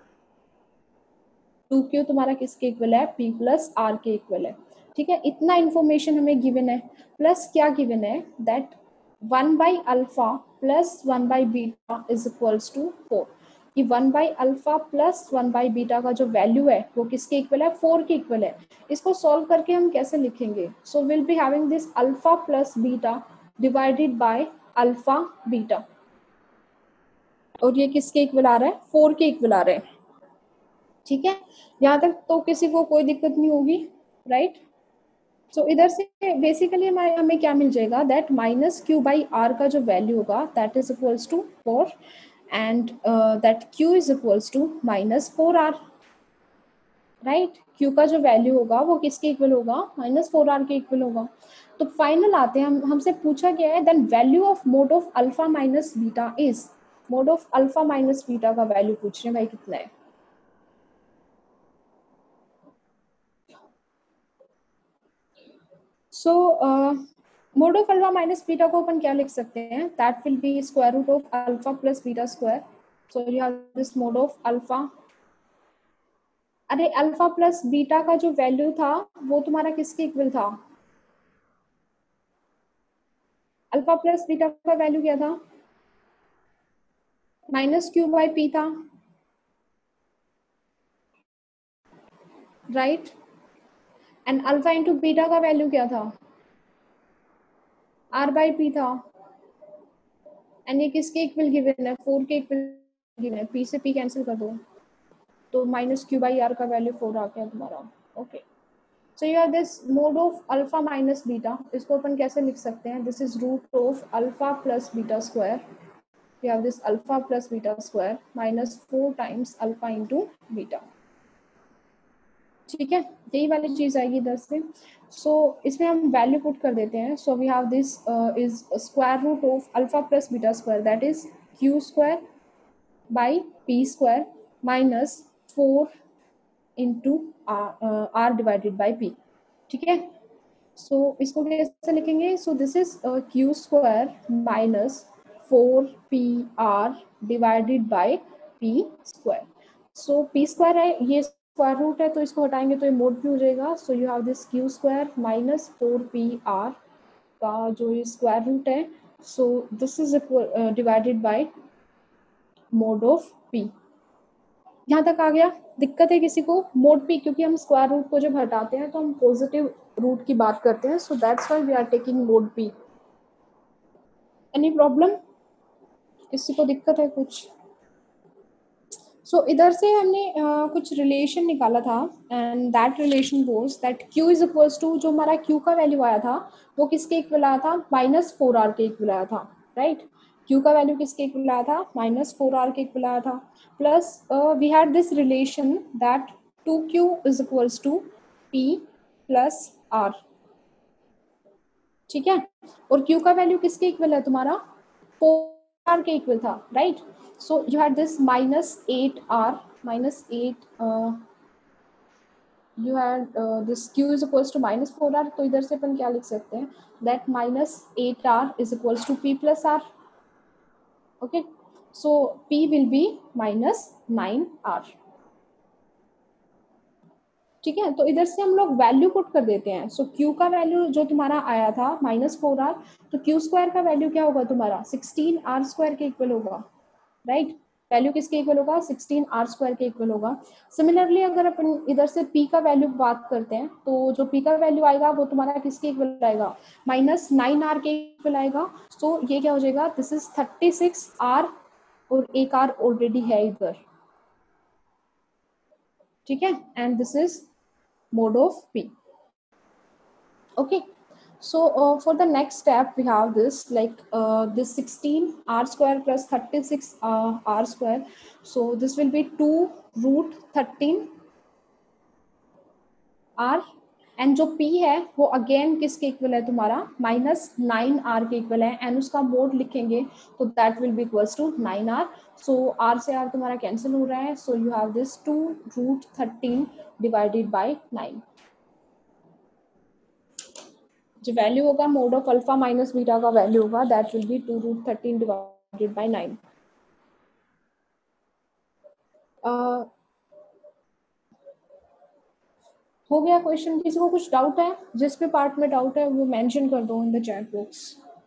Speaker 1: Two Q तुम्हारा किसके इक्वल है, पी प्लस आर के इक्वल है। ठीक है, इतना इंफॉर्मेशन हमें गिवन है। प्लस क्या गिवन है, that one by alpha plus one by beta is equals to four. कि one by alpha plus one by beta का जो वैल्यू है वो किसके इक्वल है, फोर के इक्वल है। इसको सॉल्व करके हम कैसे लिखेंगे, so will be having this alpha plus beta divided by alpha beta, और ये किसके इक्वल आ रहा है, फोर के इक्वल आ रहा है। ठीक है, यहाँ तक तो किसी को कोई दिक्कत नहीं होगी, राइट। सो इधर से बेसिकली हमारे हमें क्या मिल जाएगा, that minus Q by R का जो वैल्यू होगा that is equals to four, and that Q is equals to minus four R, right. Q का जो वैल्यू होगा वो किसके इक्वल होगा, माइनस फोर आर के इक्वल होगा। तो फाइनल आते हैं हम, हमसे पूछा गया है then value of mod of alpha minus beta is, mod of alpha minus beta का वैल्यू पूछ रहे हैं भाई कितना है। So mod of alpha minus beta को अपन क्या लिख सकते हैं, that will be square root of alpha plus beta square. So you have this mod of alpha, अरे अल्फा प्लस बीटा का जो वैल्यू था वो तुम्हारा किसके इक्वल था, अल्फा प्लस बीटा का वैल्यू क्या था, माइनस क्यू बाई पी था, right. And alpha into beta का वैल्यू क्या था, आर बाई पी था। एंड ये किसके इक्वल गिवन है, फोर के इक्वल गिवन है। पी से पी कैंसिल कर दो तो माइनस क्यू बाई आर का वैल्यू फोर आ गया तुम्हारा। Okay, so you are this mod of alpha minus beta, इसको अपन कैसे लिख सकते हैं, this is root of alpha plus beta square. You have this alpha plus beta square minus four times alpha into beta. ठीक है, यही वाली चीज आएगी इधर से। सो so, इसमें हम वैल्यू पुट कर देते हैं। So we have this is square root of alpha plus beta square, that is Q square by P square minus four into R divided by P. ठीक है, सो so, इसको कैसे लिखेंगे, so this is Q square minus four P R divided by P square. So P square है, ये square root है तो इसको हटाएंगे तो ये मोड भी हो जाएगा। So you have this Q square minus four P R का जो ये स्क्वायर रूट है, so this is divided by mod of P. यहाँ तक आ गया, दिक्कत है किसी को, मोड पी, क्योंकि हम स्क्वायर रूट को जब हटाते हैं तो हम पॉजिटिव रूट की बात करते हैं। So that's why we are taking mod P. Any problem, किसी को दिक्कत है कुछ। सो so, इधर से हमने uh, कुछ रिलेशन निकाला था, and that relation was that Q is equals to, जो हमारा क्यू का वैल्यू आया था वो किसके इक्वल आया था, माइनस फोर आर के इक्वल आया था, राइट। क्यू का वैल्यू किसके इक्वल आया था, माइनस फोर आर के इक्वल आया था। Plus we had this relation that two Q is equals to P plus R. ठीक है, और क्यू का वैल्यू किसके इक्वल है तुम्हारा, फोर आर के इक्वल था, right. So you had this minus eight r minus eight, uh, you had uh, this q is equals to minus four r, तो इधर से अपन क्या लिख सकते हैं, that minus eight r is equals to p plus r. Okay, so p will be minus nine r. ठीक है, तो इधर से हम लोग वैल्यू पुट कर देते हैं। सो so, q का वैल्यू जो तुम्हारा आया था माइनस फोर आर, तो q स्क्वायर का वैल्यू क्या होगा तुम्हारा, सिक्सटीन आर स्क्वायर के इक्वल होगा, राइट right? वैल्यू किसके इक्वल होगा, सिक्सटीन आर स्क्वायर के इक्वल होगा। सिमिलरली अगर अपन इधर से p का वैल्यू बात करते हैं तो जो p का वैल्यू आएगा वो तुम्हारा किसके इक्वल आएगा, माइनस नाइन आर के इक्वल आएगा। सो so, ये क्या हो जाएगा, this is thirty six R, और एक आर ऑलरेडी है इधर। ठीक है, and this is mod of p। okay, so uh, for the next step we have this like uh, this sixteen r square plus thirty-six uh, r square, so this will be two root thirteen R, and जो P है वो again किसके equal है तुम्हारा, minus nine R के equal है, एंड उसका मोड लिखेंगे तो that will be equals to nine R. So R से आर तुम्हारा कैंसिल हो रहा है, so you have this two root thirteen divided by nine. जो वैल्यू होगा mod of alpha minus beta का वैल्यू होगा that will be two root thirteen divided by nine. हो गया क्वेश्चन? किसी को कुछ डाउट है? जिस भी पार्ट में डाउट है वो मेंशन कर दो इन द चैट बॉक्स.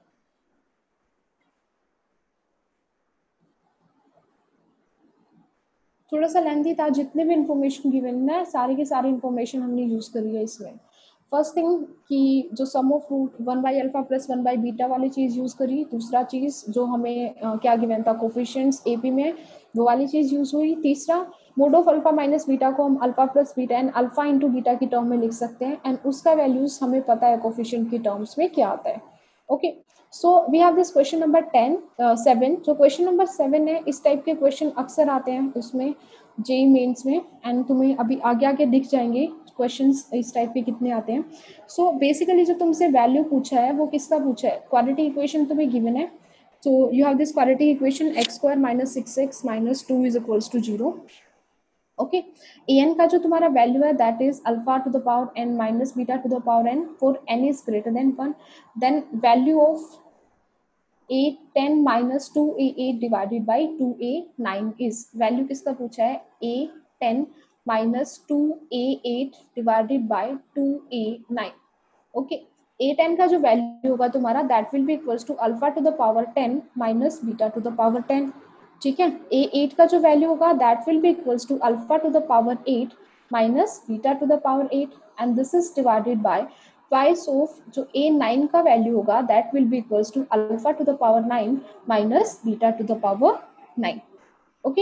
Speaker 1: थोड़ा सा लेंथी था, जितने भी इंफॉर्मेशन गिवन है सारी की सारी इंफॉर्मेशन हमने यूज करी है इसमें. फर्स्ट थिंग कि जो sum of root one by alpha plus one by beta वाली चीज़ यूज़ करी. दूसरा चीज़ जो हमें uh, क्या गिवन था कोफिशिएंट्स एपी में, वो वाली चीज़ यूज़ हुई. तीसरा mod of alpha minus beta को हम alpha plus beta and alpha into beta की टर्म में लिख सकते हैं, एंड उसका वैल्यूज हमें पता है कोफिशिएंट की टर्म्स में क्या आता है. Okay, so we have this question number ten seven. जो क्वेश्चन नंबर सेवन है, इस टाइप के क्वेश्चन अक्सर आते हैं उसमें जेई मेंस में, एंड तुम्हें अभी आगे आगे दिख जाएंगे क्वेश्चंस इस टाइप के कितने आते हैं. सो so, बेसिकली जो तुमसे वैल्यू पूछा है वो किसका पूछा है, क्वाड्रेटिक इक्वेशन तुम्हें गिवन है. So you have this quadratic equation x square minus six X minus two is equals to zero. Okay, N का जो तुम्हारा वैल्यू है that is alpha to the power N minus beta to the power N for N is greater than one. Then value of eight ten minus two A eight divided by two A nine is, value किसका पूछा है, A ten minus two A eight divided by two A nine. Okay, A ten का जो value होगा तुम्हारा that will be equals to alpha to the power ten minus beta to the power ten. ठीक है, A eight का जो value होगा that will be equals to alpha to the power eight minus beta to the power eight, and this is divided by twice of जो A nine का value होगा that will be equals to alpha to the power nine minus beta to the power nine. Okay,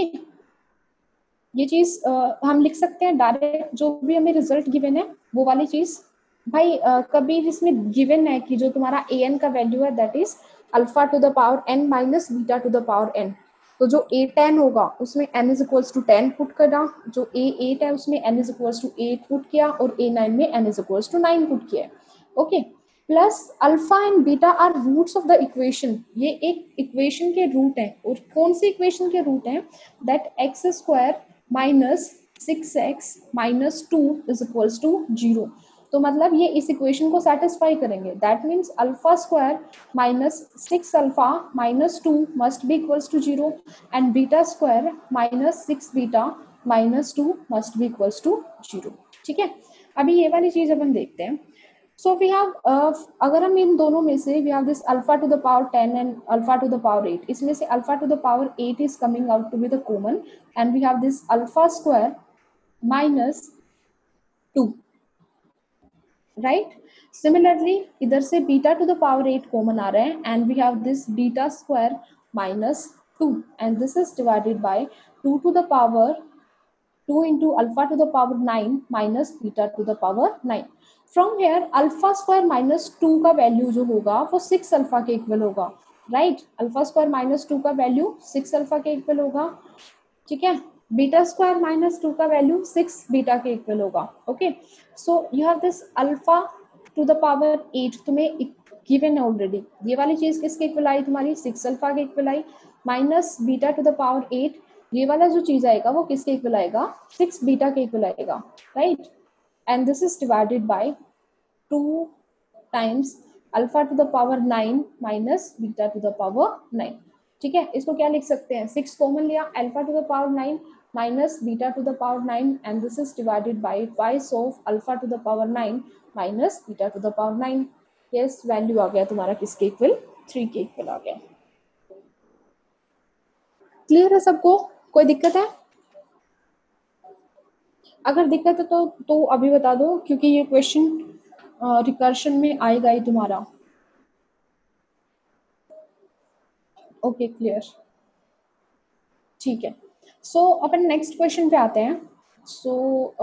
Speaker 1: ये चीज हम लिख सकते हैं direct, जो भी हमें रिजल्ट गिवन है वो वाली चीज. भाई uh, कभी जिसमें गिवन है कि जो तुम्हारा ए एन का वैल्यू है that is alpha to the power N minus beta to the power N, तो जो ए टेन होगा उसमें N is equals to ten put करना, जो ए एट है उसमें N is equals to eight put किया, और ए नाइन में N is equals to nine put किया. Okay, plus alpha and beta are roots of the equation. ये एक इक्वेशन के रूट हैं, और कौन सी इक्वेशन के रूट हैं, that x square minus six X minus two is equals to zero. तो मतलब ये इस इक्वेशन को सेटिस्फाई करेंगे. That means alpha square minus six alpha minus two must be equals to zero, and beta square minus six beta minus two must be equals to zero. ठीक है, अभी ये वाली चीज अपन देखते हैं. सो वी हैव, अगर हम इन दोनों में से we have this alpha to the power ten and alpha to the power eight, इसमें से alpha to the power eight is coming out to be the common, and we have this alpha square minus two, right. Similarly इधर से beta to the power eight common आ रहा है, and we have this beta square minus two, and this is divided by two to the power to into alpha to the power nine minus beta to the power nine. From here alpha square minus two का value जो होगा वो six alpha के equal होगा, right. Alpha square minus two का value six alpha के equal होगा. ठीक है, बीटा स्क्वायर माइनस टू का वैल्यू सिक्स बीटा के इक्वल होगा. Okay, so you have this alpha to the power eight तुम्हें गिवन है ऑलरेडी. ये वाली चीज किसके इक्वल आई तुम्हारी, सिक्स अल्फा के इक्वल आई, minus beta to the power eight, ये वाला जो चीज आएगा वो किसके इक्वल आएगा, सिक्स बीटा के इक्वल आएगा, right. And this is divided by two times alpha to the power nine minus beta to the power nine. ठीक है, इसको क्या लिख सकते हैं, सिक्स कॉमन लिया, alpha to the power nine minus beta to the power nine, and this is divided by twice of alpha to the power nine minus beta to the power nine. Yes, value आ गया तुम्हारा किसके इक्वल, three के equal आ गया. Clear है सबको, कोई दिक्कत है? अगर दिक्कत है तो तो अभी बता दो, क्योंकि ये क्वेश्चन रिकर्शन में आएगा ही तुम्हारा. ओके, क्लियर, ठीक है. सो so, अपन नेक्स्ट क्वेश्चन पे आते हैं. सो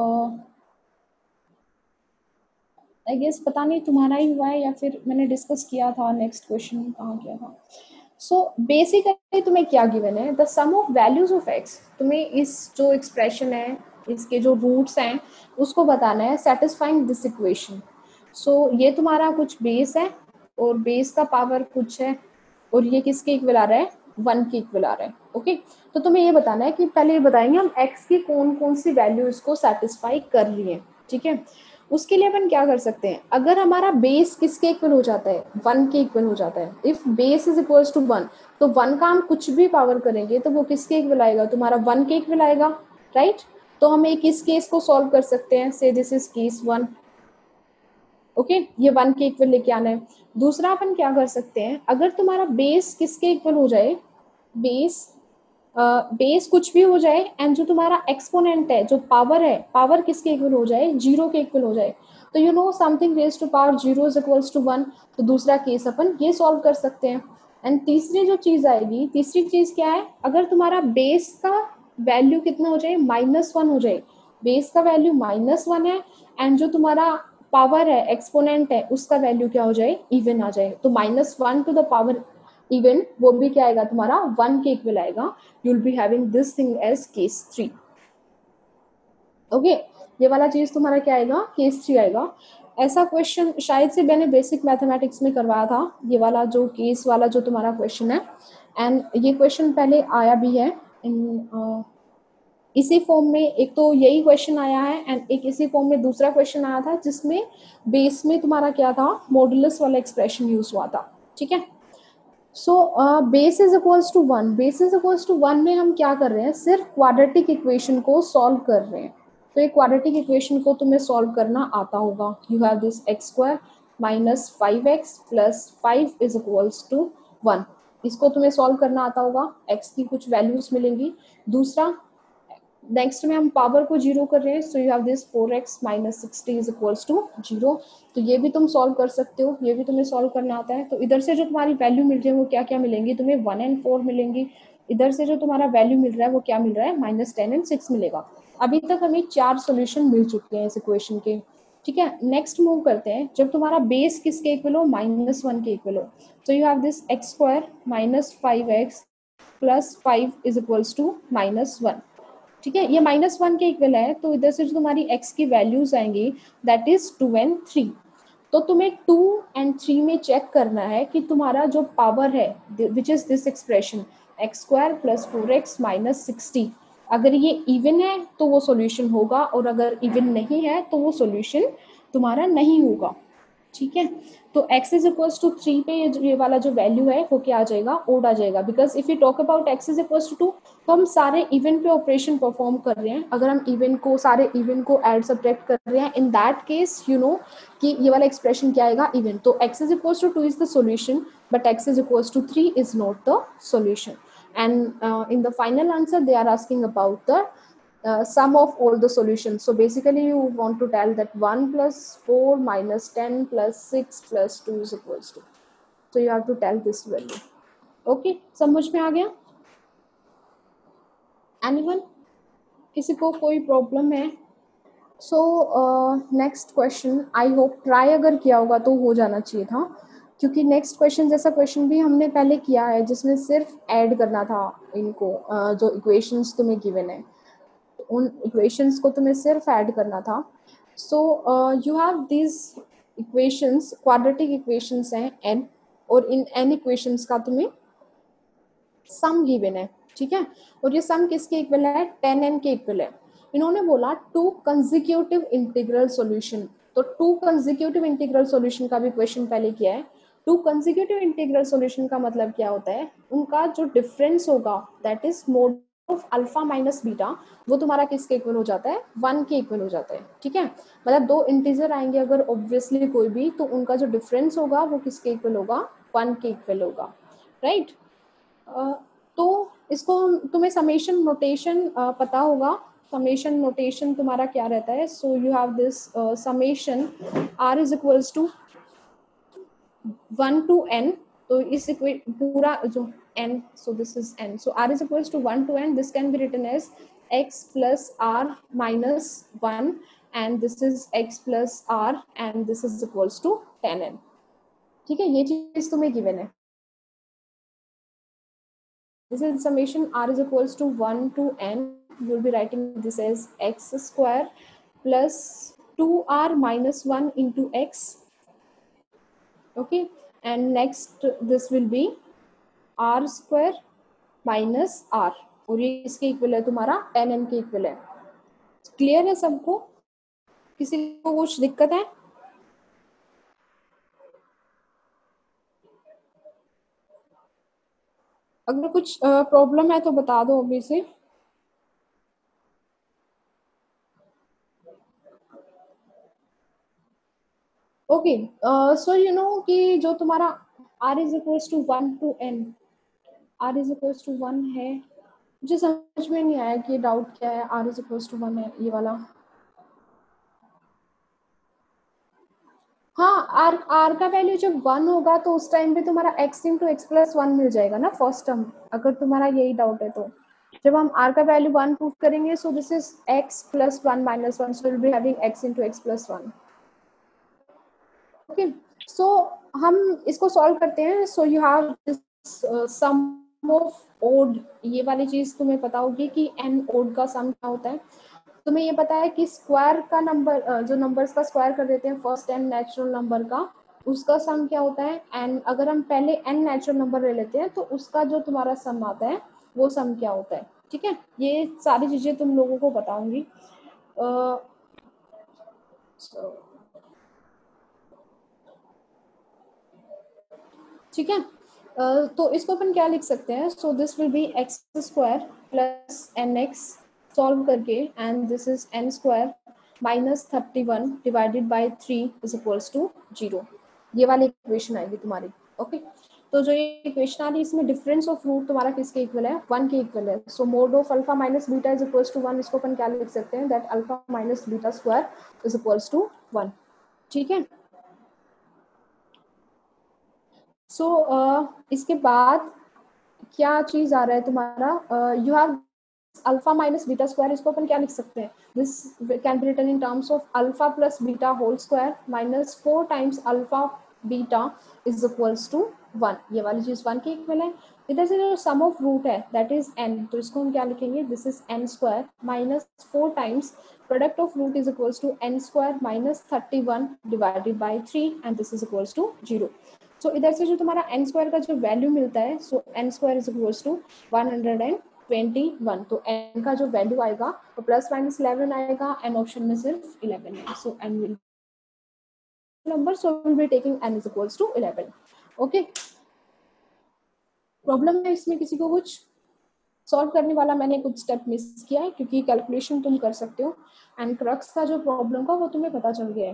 Speaker 1: आई गेस पता नहीं तुम्हारा ही हुआ है या फिर मैंने डिस्कस किया था, नेक्स्ट क्वेश्चन कहाँ किया था. सो so, बेसिकली तुम्हें क्या गिवन है, the sum of values of x. तुम्हें इस जो एक्सप्रेशन है इसके जो रूट्स हैं उसको बताना है सेटिस्फाइंग दिस इक्वेशन। सो ये तुम्हारा कुछ बेस है और बेस का पावर कुछ है और ये किसके इक्वल आ रहा है, वन के इक्वल आ रहा है। ओके, तो तुम्हें ये बताना है कि पहले ये बताएंगे हम एक्स की कौन कौन सी वैल्यू इसको सेटिस्फाई कर रही है। ठीक है, उसके लिए अपन क्या कर सकते हैं, अगर हमारा बेस किसके इक्वल हो जाता है, वन के इक्वल हो जाता है, if base is equals to one, तो वन का हम कुछ भी पावर करेंगे तो वो किसके इक्वल आएगा, तुम्हारा वन के इक्वल आएगा, राइट। तो हम एक इस केस को सॉल्व कर सकते हैं, so this is case one. Okay, ये वन के इक्वल लेके आना है। दूसरा अपन क्या कर सकते हैं, अगर तुम्हारा बेस किसके इक्वल हो जाए, बेस बेस uh, कुछ भी हो जाए एंड जो तुम्हारा एक्सपोनेंट है, जो पावर है, पावर किसके इक्वल हो जाए, जीरो के इक्वल हो जाए, तो you know something raise to power zero is equals to one, तो दूसरा केस अपन ये सॉल्व कर सकते हैं। एंड तीसरी जो चीज आएगी, तीसरी चीज क्या है, अगर तुम्हारा बेस का वैल्यू कितना हो जाए, माइनस वन हो जाए, बेस का वैल्यू माइनस वन है एंड जो तुम्हारा पावर है, एक्सपोनेंट है, उसका वैल्यू क्या हो जाए, इवन आ जाए, तो minus one to the power even, वो भी क्या आएगा, तुम्हारा वन के इक्वल आएगा। You will be having this thing as case three. Okay, ये वाला चीज तुम्हारा क्या आएगा, केस थ्री आएगा। ऐसा क्वेश्चन शायद से मैंने बेसिक मैथमेटिक्स में करवाया था, ये वाला जो केस वाला जो तुम्हारा क्वेश्चन है, एंड ये क्वेश्चन पहले आया भी है इन इसी फॉर्म में, एक तो यही क्वेश्चन आया है एंड एक इसी फॉर्म में दूसरा क्वेश्चन आया था जिसमें बेस में तुम्हारा क्या था, मॉडुलस वाला एक्सप्रेशन यूज हुआ था। ठीक है, so base is equals to one, base is equals to one में हम क्या कर रहे हैं, सिर्फ क्वाड्रेटिक इक्वेशन को सॉल्व कर रहे हैं। तो एक क्वाड्रेटिक इक्वेशन को तुम्हें सॉल्व करना आता होगा, you have this x square minus five x plus five is equals to one, इसको तुम्हें सॉल्व करना आता होगा, एक्स की कुछ वैल्यूज मिलेंगी। दूसरा, नेक्स्ट में हम पावर को जीरो कर रहे हैं, so you have this four x minus sixty is equals to zero, तो ये भी तुम सॉल्व कर सकते हो, ये भी तुम्हें सॉल्व करना आता है। तो इधर से जो तुम्हारी वैल्यू मिल रही है वो क्या क्या मिलेंगी तुम्हें, वन एंड फोर मिलेंगी। इधर से जो तुम्हारा वैल्यू मिल रहा है वो क्या मिल रहा है, माइनस टेन एंड सिक्स मिलेगा। अभी तक हमें चार सोल्यूशन मिल चुके हैं इस इक्वेशन के। ठीक है, नेक्स्ट मूव करते हैं, जब तुम्हारा बेस किसके इक्वल हो, माइनस वन के इक्वल हो, तो you have this x square minus five x plus five is equals to minus one. ठीक है, ये माइनस वन के इक्वल है, तो इधर से जो तुम्हारी x की वैल्यूज आएंगी that is two and three. तो तुम्हें टू एंड थ्री में चेक करना है कि तुम्हारा जो पावर है which is this expression x square plus four x minus sixty, अगर ये इवन है तो वो सॉल्यूशन होगा और अगर इवन नहीं है तो वो सॉल्यूशन तुम्हारा नहीं होगा। ठीक है, तो x is equals to three पे ये, ये वाला जो वैल्यू है वो क्या आ जाएगा, ओड आ जाएगा, because if you talk about x is equals to two, तो हम सारे इवेंट पे ऑपरेशन परफॉर्म कर रहे हैं। अगर हम इवेंट को, सारे इवेंट को ऐड सब्ट्रैक्ट कर रहे हैं, in that case you know कि ये वाला एक्सप्रेशन क्या आएगा, इवेंट। तो x is equals to two is the solution but x is equals to three is not the solution. and uh, in the final answer they are asking about the uh, sum of all the solutions. So basically you want to tell that one plus four minus ten plus six plus two is equals to, so you have to tell this value. Okay, समझ में आ गया anyone, किसी को कोई problem है? So next question, I hope try अगर किया होगा तो हो जाना चाहिए था, क्योंकि नेक्स्ट क्वेश्चन जैसा क्वेश्चन भी हमने पहले किया है जिसमें सिर्फ ऐड करना था इनको, uh, जो इक्वेशंस तुम्हें गिवन है उन इक्वेशंस को तुम्हें सिर्फ ऐड करना था। So you have this equations, quadratic equations हैं n, और इन n इक्वेशंस का तुम्हें सम गिवन है। ठीक है, और ये सम किसके इक्वल है, टेन एन के इक्वल है। इन्होंने बोला टू कंसेक्यूटिव इंटीग्रल सॉल्यूशन, तो टू कंसेक्यूटिव इंटीग्रल सॉल्यूशन का भी क्वेश्चन पहले किया है। टू कंसेक्यूटिव इंटीग्रल सॉल्यूशन का मतलब क्या होता है, उनका जो डिफरेंस होगा that is mod of alpha minus beta, वो तुम्हारा किसके इक्वल हो जाता है, वन के इक्वल हो जाता है। ठीक है, मतलब दो इंटीजर आएंगे अगर ऑब्वियसली कोई भी, तो उनका जो डिफरेंस होगा वो किसके इक्वल होगा, वन के इक्वल होगा, राइट right? Uh, तो इसको तुम्हें समेशन नोटेशन पता होगा, समेशन नोटेशन तुम्हारा क्या रहता है, so you have this summation r is equals to one to n, तो इस पूरा जो n, so this is n, so r is equals to one to n, this can be written as x plus r minus one, and this is x plus r and this is equals to ten n। ठीक है, ये चीज तुम्हें given है, this is summation r is equals to one to n you will be writing this as x square plus two r minus one into x. Okay, and next this will be r square minus r, और ये इसके इक्वल है तुम्हारा ten n के equal है. Clear है सबको? किसी को कुछ दिक्कत है? अगर कुछ प्रॉब्लम है तो बता दो अभी से. ओके, सो यू नो कि जो तुम्हारा r is equals to one to n, r is equals to one है. मुझे समझ में नहीं आया कि डाउट क्या है. r is equals to one है ये वाला. हाँ, आर आर का वैल्यू जब वन होगा तो उस टाइम पे तुम्हारा x into x plus one मिल जाएगा ना फर्स्ट टर्म, अगर तुम्हारा यही डाउट है तो. जब हम r का वैल्यू वन पुट करेंगे, so this is x plus one minus one, so will be having x into x plus one. Okay, so हम इसको सॉल्व करते हैं. So you have this sum of odd, ये वाली चीज तुम्हें पता होगी कि n ओड का सम क्या होता है. तुम्हें ये पता है कि स्क्वायर का नंबर, जो नंबर्स का स्क्वायर कर देते हैं फर्स्ट एन नेचुरल नंबर का, उसका सम क्या होता है. एंड अगर हम पहले एन नेचुरल नंबर ले लेते हैं तो उसका जो तुम्हारा सम आता है वो सम क्या होता है. ठीक है, ये सारी चीजें तुम लोगों को बताऊंगी. uh, so, ठीक है, uh, तो इसको अपन क्या लिख सकते हैं. So this will be x square plus n x solve करके, and this is n square minus thirty one divided by three is equals to zero. ये वाली इक्वेशन आएगी तुम्हारी. Okay okay? तो जो ये इक्वेशन आ रही है इसमें डिफरेंस ऑफ रूट तुम्हारा किसके इक्वल है, वन के इक्वल है. So mod of alpha minus beta is equals to one. इसको अपन क्या लिख सकते हैं, that alpha minus beta square is equals to one. ठीक है, सो so, uh, इसके बाद क्या चीज आ रहा है तुम्हारा, you have alpha minus beta square. इसको अपन क्या लिख सकते हैं, this can be written in terms of alpha plus beta whole square minus four times alpha beta is equals to one. ये वाली चीज वन के इक्वल है. इधर से जो सम ऑफ रूट है दैट इज n, तो इसको हम क्या लिखेंगे, this is n square minus four times product of root is equals to n square minus thirty one divided by three, and this is equals to zero. So इधर से जो तुम्हारा n square का जो वैल्यू मिलता है, so n square is equals to one hundred and twenty one. तो n का जो वैल्यू आएगा वो प्लस माइनस इलेवन आएगा, एंड ऑप्शन में सिर्फ इलेवन है. So n will number, so will be taking n is equals to eleven. Okay, problem है इसमें किसी को कुछ? सॉल्व करने वाला मैंने कुछ स्टेप मिस किया है, क्योंकि कैलकुलेशन तुम कर सकते हो, एंड क्रक्स का जो प्रॉब्लम का वो तुम्हें पता चल गया है.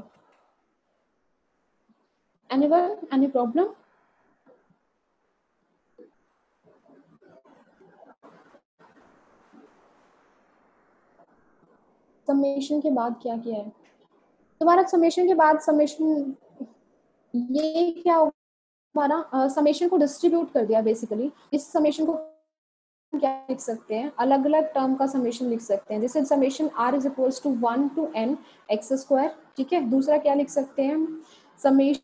Speaker 1: Anyone, any problem? समेशन के बाद क्या किया है तुम्हारा? समेशन के बाद समेशन ये क्या हमारा समेशन को डिस्ट्रीब्यूट कर दिया बेसिकली. इस समेशन को क्या लिख सकते हैं, अलग अलग टर्म का समेशन लिख सकते हैं. जैसे summation r is equals to one to n x square. ठीक है, दूसरा क्या लिख सकते हैं हम, summation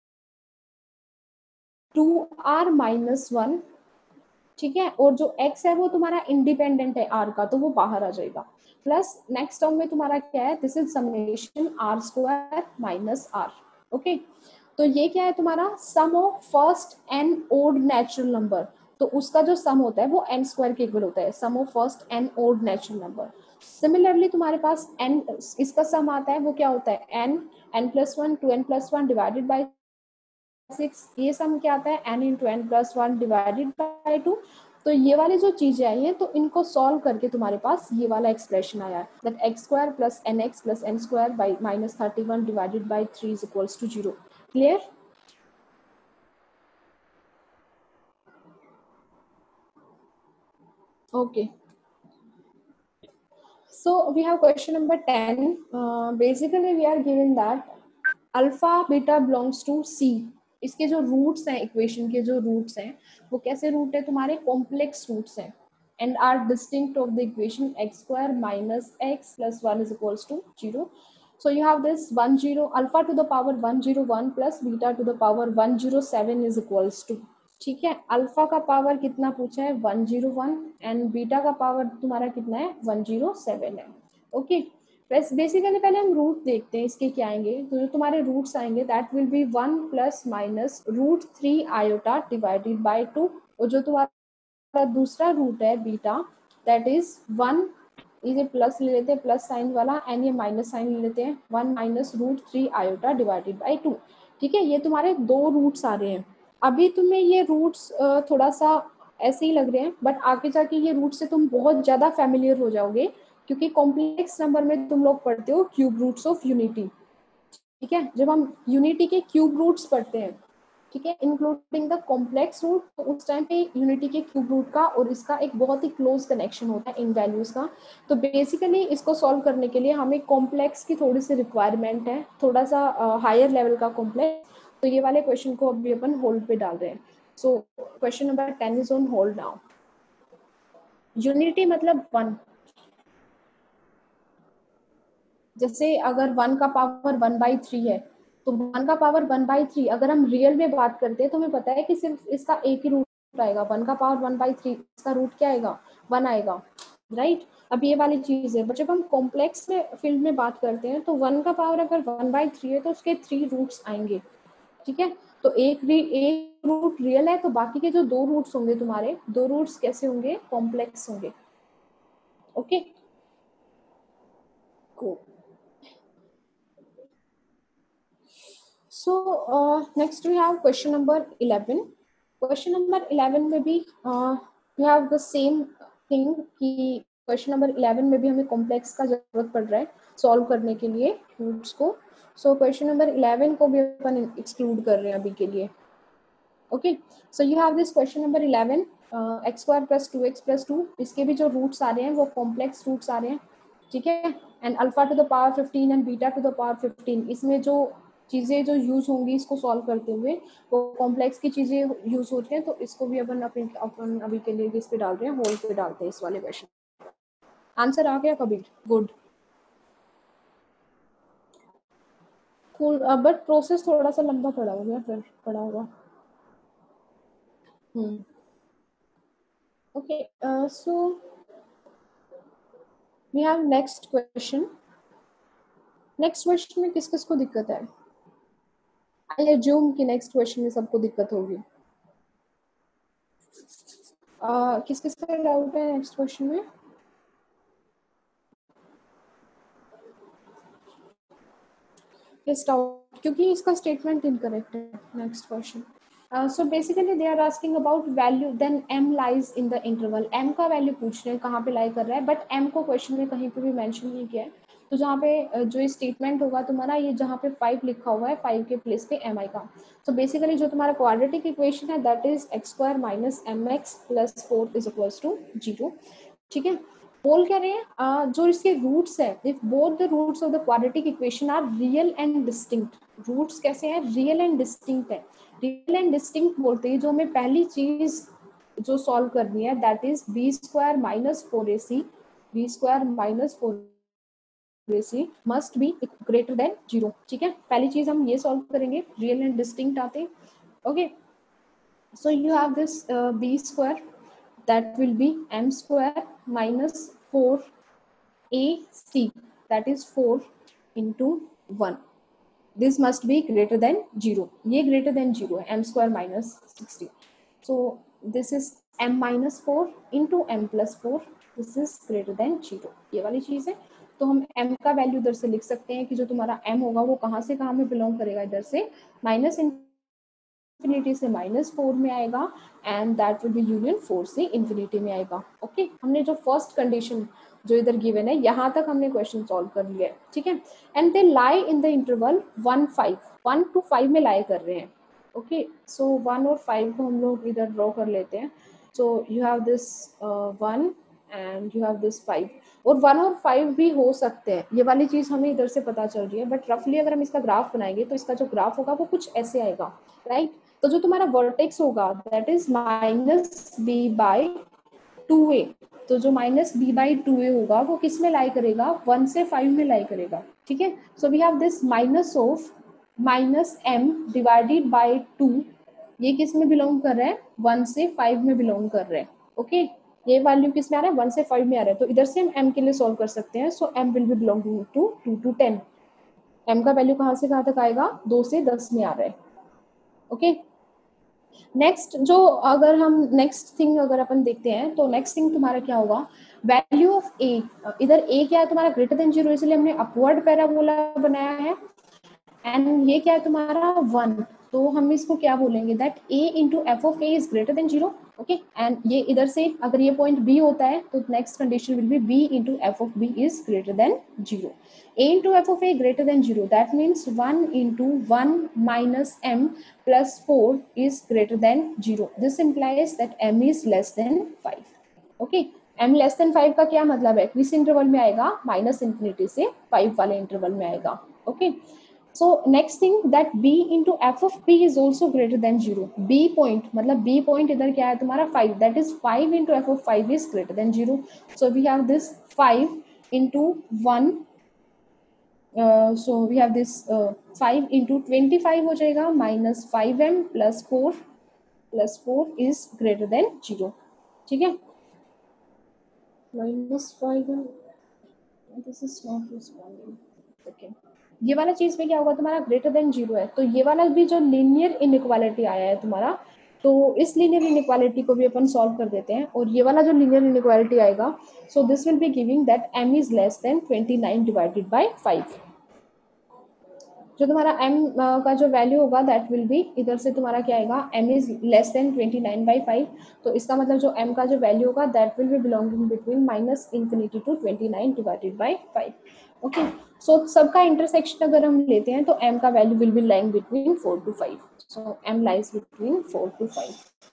Speaker 1: two are minus one. ठीक है, और जो x है वो तुम्हारा इंडिपेंडेंट है r का, तो वो बाहर आ जाएगा. प्लस नेक्स्ट टर्म में तुम्हारा क्या है, this is summation r square minus r. Okay, तो ये क्या है तुम्हारा, sum of first n odd natural number. तो उसका जो सम होता है वो एन स्क्वायर के इक्वल होता है, sum of first n odd natural number. Similarly तुम्हारे पास एन, इसका सम आता है वो क्या होता है, n n plus one to n plus one divided by six. ये सम क्या आता है, n into n plus one divided by two. तो ये वाली जो चीजें आई हैं, तो इनको सॉल्व करके तुम्हारे पास ये वाला एक्सप्रेशन आया है, that x square plus n x plus n square by minus thirty one divided by three is equals to zero. Clear? Okay. So we have question number ten. Uh, basically, we are given that alpha beta belongs to C. इसके जो roots हैं, equation के जो roots हैं, वो कैसे root है तुम्हारे, कॉम्प्लेक्स रूट्स हैं, and are distinct of the equation x square minus x plus one is equals to zero. So you have this one zero alpha to the power one zero one plus beta to the power one zero seven is equals to ठीक है, alpha का power कितना पूछा है, one zero one, and beta का power तुम्हारा कितना है, वन जीरो सेवन है। ओके, बस बेसिकली पहले हम रूट देखते हैं इसके क्या आएंगे। तो जो तुम्हारे रूट्स आएंगे that will be one plus minus root three iota divided by two, और जो तुम्हारा दूसरा रूट है बीटा दैट इज वन, इसे प्लस ले लेते हैं प्लस साइन वाला, एंड ये माइनस साइन ले लेते हैं, one minus root three iota divided by two. ठीक है, ये तुम्हारे दो रूट्स आ रहे हैं। अभी तुम्हें ये रूट्स थोड़ा सा ऐसे ही लग रहे हैं, बट आगे जाके ये रूट से तुम बहुत ज्यादा फैमिलियर हो जाओगे, क्योंकि कॉम्प्लेक्स नंबर में तुम लोग पढ़ते हो क्यूब रूट्स ऑफ यूनिटी। ठीक है, जब हम यूनिटी के क्यूब रूट्स पढ़ते हैं, ठीक है, इंक्लूडिंग द कॉम्प्लेक्स रूट, तो उस टाइम पे यूनिटी के क्यूब रूट का और इसका एक बहुत ही क्लोज कनेक्शन होता है इन वैल्यूज का। तो बेसिकली इसको सॉल्व करने के लिए हमें कॉम्प्लेक्स की थोड़ी सी रिक्वायरमेंट है, थोड़ा सा हायर uh, लेवल का कॉम्प्लेक्स। तो ये वाले क्वेश्चन को अभी अपन होल्ड पे डाल रहे हैं। So question number ten is on hold now. Unity मतलब वन, जैसे अगर वन का पावर वन बाई थ्री है, तो वन का पावर वन बाई थ्री अगर हम रियल में बात करते हैं तो हमें पता है कि सिर्फ इसका एक ही रूट आएगा, वन का पावर वन बाई थ्री, इसका रूट क्या आएगा, वन आएगा, राइट। अब ये वाली चीज है, बट जब हम कॉम्प्लेक्स में फील्ड में बात करते हैं तो वन का पावर अगर वन बाई थ्री है तो उसके थ्री रूट्स आएंगे। ठीक है, तो एक एक रूट रियल है, तो बाकी के जो दो रूट्स होंगे तुम्हारे, दो रूट्स कैसे होंगे, कॉम्प्लेक्स होंगे। Okay, cool. So uh, next we have question number eleven. Question number eleven में भी uh, we have the same thing कि question number eleven में भी हमें complex का जरूरत पड़ रहा है solve करने के लिए roots को। So question number eleven को भी अपन exclude कर रहे हैं अभी के लिए। Okay, so you have this question number eleven, uh, x square plus two x plus टू, इसके भी जो roots आ रहे हैं वो complex roots आ रहे हैं। ठीक है, and alpha to the power fifteen and beta to the power fifteen, इसमें जो चीजें जो यूज होंगी इसको सॉल्व करते हुए वो कॉम्प्लेक्स की चीजें यूज होती हैं। तो इसको भी अपन अपने अपन अभी के लिए इस पे डाल रहे हैं, होल्ड पे डालते हैं इस वाले क्वेश्चन। आंसर आ गया Kabir, good, cool. But process थोड़ा सा लंबा पड़ा हो गया, फिर पड़ा होगा। Hmm, okay, so we have next question. Next question में किस किस को दिक्कत है? आई एज्यूम कि नेक्स्ट क्वेश्चन में सबको दिक्कत होगी। uh, किस किस का डाउट है नेक्स्ट क्वेश्चन में? किस डाउट, क्योंकि इसका स्टेटमेंट इनकरेक्ट है। Next question, so basically they are asking about value then m lies in the interval. m का वैल्यू पूछ रहे हैं कहाँ पे लाई कर रहा है, बट m को क्वेश्चन में कहीं पे भी मेंशन नहीं किया है। तो जहाँ पे uh, जो स्टेटमेंट होगा तुम्हारा, ये जहाँ पे फाइव लिखा हुआ है, फाइव के प्लेस पे एम आई का। तो बेसिकली जो तुम्हारा क्वाड्रेटिक इक्वेशन है that is x square minus m x plus four is equals to zero. ठीक है, बोल क्या रहे हैं, uh, जो इसके रूट्स है, if both the roots of the quadratic equation are real and distinct. Roots कैसे हैं, रियल एंड डिस्टिंक्ट है। रियल एंड डिस्टिंक्ट बोलते हैं जो हमें पहली चीज जो सॉल्व करनी है that is b square minus four a c, b square minus four a c must be greater than zero. ठीक है, पहली चीज हम ये सॉल्व करेंगे, रियल एंड डिस्टिंक्ट आते हैं। Okay, so you have this uh, b square that will be m square minus four a c, that is four into one. This must be greater than zero. ये greater than zero है, m square minus sixty. So this is m minus four into m plus four. This is greater than zero. ये वाली चीज है। तो हम m का value इधर से लिख सकते हैं कि जो तुम्हारा m होगा वो कहाँ से कहाँ में बिलोंग करेगा, इधर से माइनस इंफिनिटी से माइनस फोर में आएगा, and that will be union four से इंफिनिटी में आएगा। Okay okay? हमने जो फर्स्ट कंडीशन जो इधर गिवन है यहाँ तक हमने क्वेश्चन सॉल्व कर लिया है। ठीक है, and they lie in the interval one five, one to five में लाई कर रहे हैं। ओके, सो वन और फाइव को हम लोग इधर ड्रॉ कर लेते हैं। So you have this one and you have this five, और वन और फाइव भी हो सकते हैं, ये वाली चीज हमें इधर से पता चल रही है। बट रफली अगर हम इसका ग्राफ बनाएंगे तो इसका जो ग्राफ होगा वो कुछ ऐसे आएगा, राइट। तो जो तुम्हारा वर्टेक्स होगा that is minus b by two a. तो जो minus b by two a होगा वो किस में लाई करेगा, वन से फाइव में लाई करेगा। ठीक है, so we have this minus of minus m divided by two ये किस में बिलोंग कर रहा है, वन से फाइव में बिलोंग कर रहा है। ओके, ये वैल्यू किस में आ रहा है, वन से फाइव में आ रहा है, तो इधर से हम m के लिए सॉल्व कर सकते हैं। So m will be belonging to two to ten. m का वैल्यू कहाँ से कहाँ तक आएगा, दो से दस में आ रहा है। ओके, नेक्स्ट जो अगर हम नेक्स्ट थिंग अगर अपन देखते हैं तो नेक्स्ट थिंग तुम्हारा क्या होगा, वैल्यू ऑफ a। इधर a क्या है तुम्हारा, ग्रेटर देन जीरो, इसलिए हमने अपवर्ड पैराबोला बनाया है। एंड ये क्या है तुम्हारा वन, तो हम इसको क्या बोलेंगे, that a into f of a is greater than zero. Okay, and ये इधर से अगर ये पॉइंट b होता है तो next condition will be b into f of b is greater than zero. a into f of a greater than zero, that means one into one minus m plus four is greater than zero. This implies that m is less than five. Okay, m less than five का क्या मतलब है, किस interval में आएगा, minus infinity से five वाले interval में आएगा। Okay, so next thing that b into f of b is also greater than zero। b point मतलब b point इधर क्या है तुम्हारा five, that is five into f of five is greater than zero। so we have this five into one, uh, so we have this uh, five into twenty-five हो जाएगा minus five m plus four plus four is greater than zero। ठीक है, minus five m, this is not responding। okay, ये वाला चीज में क्या होगा तुम्हारा, ग्रेटर देन जीरो है, तो ये वाला भी जो लीनियर इनइक्वालिटी आया है तुम्हारा, तो इस लीनियर इनइक्वालिटी को भी अपन सॉल्व कर देते हैं। और ये वाला जो लीनियर इनइक्वालिटी आएगा, so this will be giving that m is less than twenty nine divided by five. जो तुम्हारा m uh, का जो वैल्यू होगा दैट विल बी, इधर से तुम्हारा क्या आएगा, m is less than twenty nine by five, तो इसका मतलब जो m का जो वैल्यू होगा that will be belonging between minus infinity to twenty nine divided by five. Okay, so सबका इंटरसेक्शन अगर हम लेते हैं तो m का value will be lying between four to five. So m lies between four to five.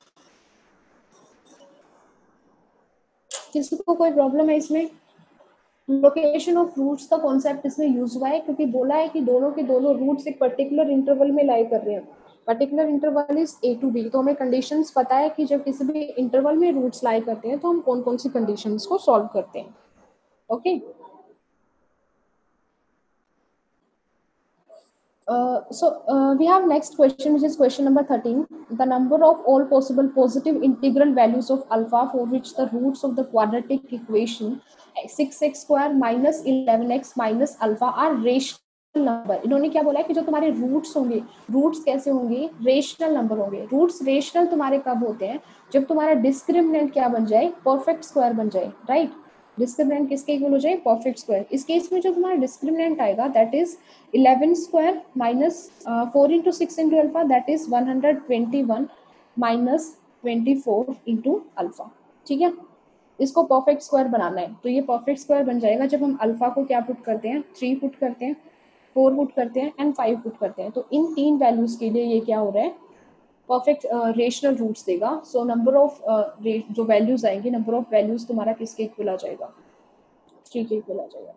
Speaker 1: किसी को कोई प्रॉब्लम है इसमें, लोकेशन ऑफ रूट्स का कॉन्सेप्ट इसमें यूज हुआ है क्योंकि बोला है कि दोनों के दोनों रूट्स एक पर्टिकुलर इंटरवल में लाई कर रहे हैं। Particular interval is a to b, तो हमें कंडीशंस पता है कि जब किसी भी इंटरवल में रूट्स लाई करते हैं तो हम कौन कौन सी कंडीशंस को सॉल्व करते हैं। Okay, Uh, so uh, we have next question, which is question number thirteen. The number of all possible positive integral values of alpha for which the roots of the quadratic equation six x square minus eleven x minus alpha are rational number। इन्होंने क्या बोला है कि जो तुम्हारे roots होंगे, roots कैसे होंगे, रेशनल नंबर होंगे। रूट्स रेशनल तुम्हारे कब होते हैं, जब तुम्हारा डिस्क्रिमिनेंट क्या बन जाए, परफेक्ट स्क्वायर बन जाए, राइट right? डिस्क्रिमिनेंट किसके इक्वल हो जाए, परफेक्ट स्क्वायर। इस केस में जो तुम्हारा डिस्क्रिमिनेंट आएगा that is eleven square minus four into six into alpha, that is one hundred twenty one minus twenty four into alpha. ठीक है, इसको परफेक्ट स्क्वायर बनाना है, तो ये परफेक्ट स्क्वायर बन जाएगा जब हम अल्फा को क्या पुट करते हैं, थ्री पुट करते हैं, फोर पुट करते हैं एंड फाइव पुट करते हैं। तो इन तीन वैल्यूज के लिए ये क्या हो रहा है, परफेक्ट रेशनल रूट्स देगा। सो नंबर ऑफ जो वैल्यूज आएंगे, नंबर ऑफ वैल्यूज तुम्हारा किसके इक्वल आ जाएगा, थ्री के इक्वल आ जाएगा।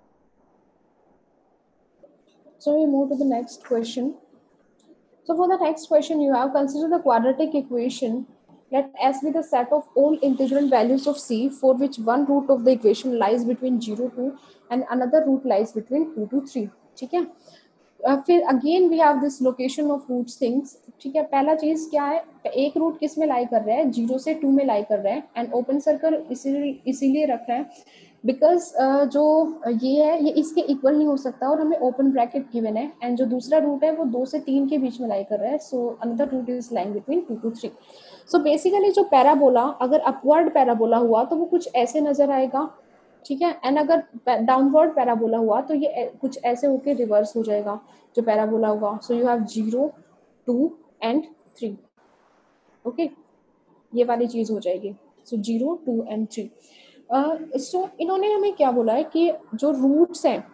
Speaker 1: So we move to the next question. So for the next question you have, consider the quadratic equation let S be the set of all integral values of C for which one root of the equation lies between zero to and another root lies between two to three। ठीक है, uh, फिर again we have this location of roots things. ठीक है, पहला चीज क्या है, एक रूट किस में लाई कर रहा है, जीरो से टू में लाई कर रहा है एंड ओपन सर्कल इसीलिए इसीलिए रख रहा है बिकॉज uh, जो ये है ये इसके इक्वल नहीं हो सकता और हमें ओपन ब्रैकेट गिवन है एंड जो दूसरा रूट है वो दो से तीन के बीच में लाई कर रहा है। So another root is lying between two to three. So basically जो पैराबोला अगर अपवर्ड पैराबोला हुआ तो वो कुछ ऐसे नजर आएगा। ठीक है, एंड अगर डाउनवर्ड पैराबोला हुआ तो ये कुछ ऐसे होके रिवर्स हो जाएगा जो पैराबोला होगा। So you have zero two and three. Okay, ये वाली चीज हो जाएगी। So zero two and three. So uh, so, इन्होंने हमें क्या बोला है कि जो रूट्स हैं,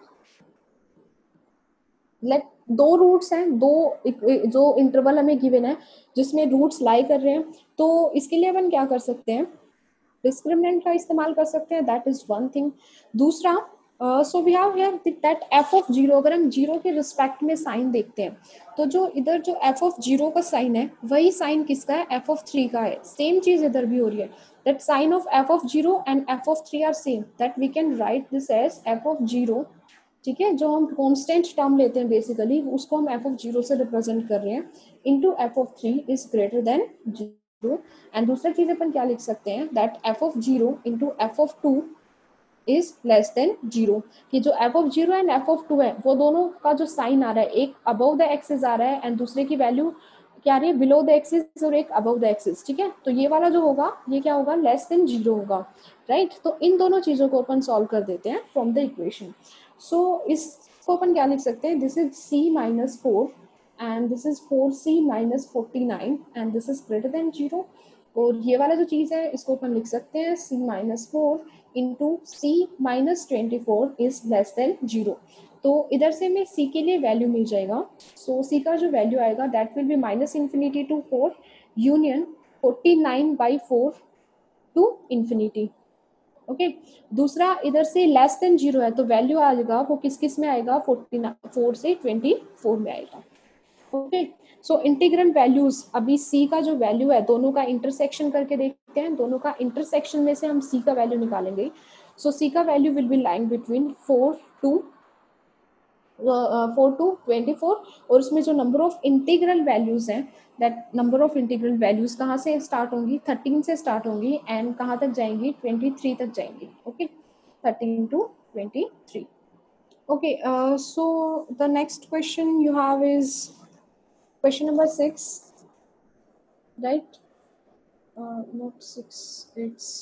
Speaker 1: लेट दो रूट्स हैं, दो जो इंटरवल हमें गिवन है जिसमें रूट्स लाई कर रहे हैं, तो इसके लिए अपन क्या कर सकते हैं, डिस्क्रिमिनेंट का इस्तेमाल कर सकते हैं, दैट इज वन थिंग। दूसरा, so we have here that f of zero, अगर हम जीरो के रिस्पेक्ट में साइन देखते हैं तो जो इधर जो एफ ऑफ जीरो का साइन है वही साइन किसका है, एफ ऑफ थ्री का है। सेम चीज इधर भी हो रही है, that sign of f of zero and f of three are same, that we can write this as f of zero. ठीक है, जो हम कांस्टेंट टर्म लेते हैं बेसिकली उसको हम एफ ऑफ जीरो से रिप्रेजेंट कर रहे हैं into f of three is greater than zero. And दूसरा चीज अपन क्या लिख सकते हैं, that f of zero into f of two is less than zero. कि जो f of zero and f of two है वो दोनों का जो साइन आ रहा है, एक अबव द एक्सिस आ रहा है एंड दूसरे की वैल्यू क्या आ रही है, बिलो द एक्सिस और एक अबव द एक्सिस, ठीक है। तो ये वाला जो होगा ये क्या होगा, लेस देन जीरो होगा, राइट। तो इन दोनों चीजों को अपन सॉल्व कर देते हैं फ्रॉम द इक्वेशन। सो इसको अपन क्या लिख सकते हैं, this is c minus four and this is four c minus forty nine and this is greater than zero. और ये वाला जो चीज है इसको अपन लिख सकते हैं c minus four into c minus twenty four is less than zero. तो इधर से हमें सी के लिए वैल्यू मिल जाएगा। सो सी का जो वैल्यू आएगा that will be minus infinity to four union forty nine by four to infinity. Okay, दूसरा इधर से लेस देन जीरो है तो वैल्यू आएगा वो किस किस में आएगा, फोर्टी फोर से ट्वेंटी फोर में आएगा। ओके, सो इंटीग्रल वैल्यूज, अभी सी का जो वैल्यू है दोनों का इंटरसेक्शन करके देखते हैं, दोनों का इंटरसेक्शन में से हम सी का वैल्यू निकालेंगे। सो सी का value will be lying between four to four two twenty four और उसमें जो नंबर ऑफ इंटीग्रल वैल्यूज हैं that number of integral values कहाँ से स्टार्ट होंगी, थर्टीन से स्टार्ट होंगी एंड कहाँ तक जाएंगी, ट्वेंटी थ्री तक जाएंगी। Okay, thirteen to twenty three. Okay, uh, so the next question you have is question number six, right? Uh, not six, it's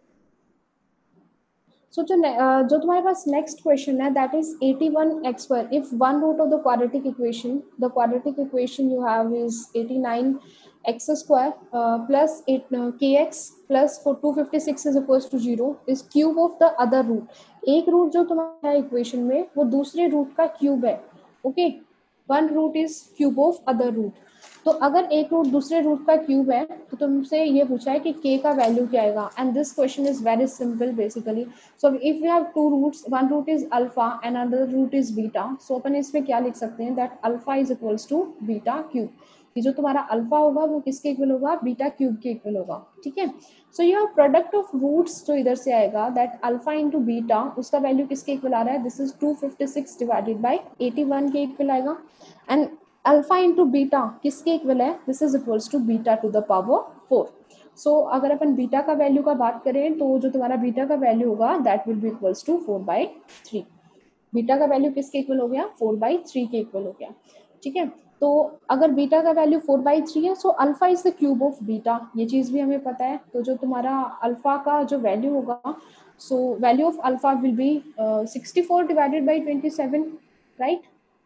Speaker 1: so जो uh, जो तुम्हारे पास next question है that is eighty one x square. If one root of the quadratic equation, the quadratic equation you have is eighty nine x square uh, plus eight uh, kx plus for two fifty six is equals to zero is cube of the other root. एक root जो तुम्हारा equation में वो दूसरे root का cube है। Okay, one root is cube of other root. तो अगर एक रूट दूसरे रूट का क्यूब है तो तुमसे ये पूछा है कि k का वैल्यू क्या आएगा and this question is very simple basically. So if we have two roots, one root is alpha and other root is beta, so अपन इसमें क्या लिख सकते हैं that alpha is equals to beta cube. ये जो तुम्हारा अल्फा होगा वो किसके इक्वल होगा, बीटा क्यूब के इक्वल होगा, ठीक है। सो ये प्रोडक्ट ऑफ रूट्स जो इधर से आएगा दैट अल्फा इंटू बीटा, उसका वैल्यू किसके इक्वल आ रहा है, this is two fifty six divided by eighty one के इक्वल आएगा। एंड अल्फा इंटू बीटा किसके इक्वल है, this is equals to beta to the power four. So अगर अपन बीटा का वैल्यू का बात करें तो जो तुम्हारा बीटा का वैल्यू होगा that will be equals to four by three. Beta का वैल्यू किसके इक्वल हो गया, फोर बाई थ्री के इक्वल हो गया, ठीक है। तो अगर बीटा का वैल्यू फोर बाई थ्री है so alpha is the cube of beta, ये चीज भी हमें पता है। तो जो तुम्हारा अल्फा का जो वैल्यू होगा, so value of alpha will be sixty four divided by twenty seven, right.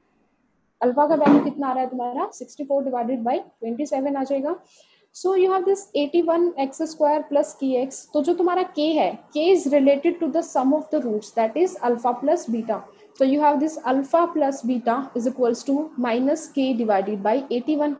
Speaker 1: Alpha का वैल्यू कितना आ रहा है तुम्हारा, sixty four divided by twenty seven आ जाएगा। So you have this eighty one x square plus की एक्स। तो जो तुम्हारा k है, k is related to the sum of the roots that is alpha plus beta. So you have this alpha plus beta is equals to minus k divided by eighty one.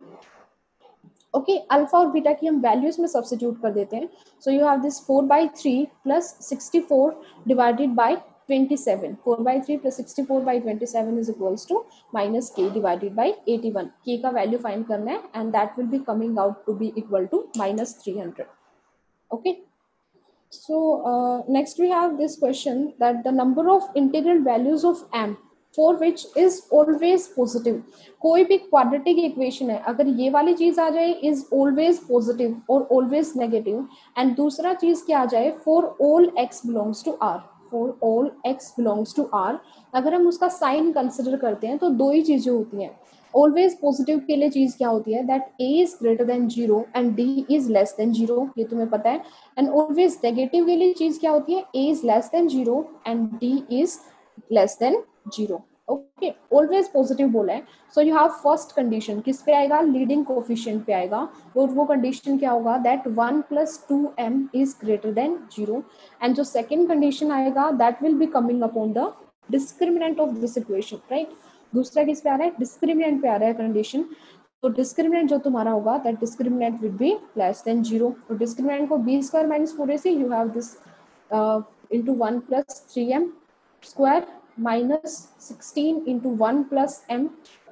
Speaker 1: Okay, alpha और beta की हम values में substitute कर देते हैं. So you have this four by three plus sixty four divided by twenty-seven. four by three plus sixty-four by twenty-seven is equals to minus k divided by eighty one. K का value find करना है and that will be coming out to be equal to minus three hundred. Okay. So uh, next we have this question that the number of integral values of m for which is always positive. कोई भी quadratic equation है अगर ये वाली चीज आ जाए is always positive और always negative, and दूसरा चीज क्या आ जाए for all x belongs to r, for all x belongs to r, अगर हम उसका साइन कंसिडर करते हैं तो दो ही चीजें होती हैं। ऑलवेज पॉजिटिव के लिए चीज क्या होती है that a is greater than zero and d is less than zero, ये तुम्हें पता है। एंड ऑलवेज नेगेटिव के लिए चीज क्या होती है, a is less than zero and d is less than zero. Okay, always positive बोला है। So you have first condition किस पे आएगा, लीडिंग कोफिशिएंट पे आएगा, और वो कंडीशन क्या होगा that one plus two m is greater than zero. And जो सेकेंड कंडीशन आएगा that will be coming upon the discriminant of this equation, right. दूसरा किस पे आ रहा है, डिस्क्रिमिनेंट पे आ रहा है कंडीशन। तो डिस्क्रिमिनेंट जो तुम्हारा होगा that discriminant will be less than zero. तो डिस्क्रिमिनेंट को b square minus four a से you have this into one plus three m square minus sixteen into one plus m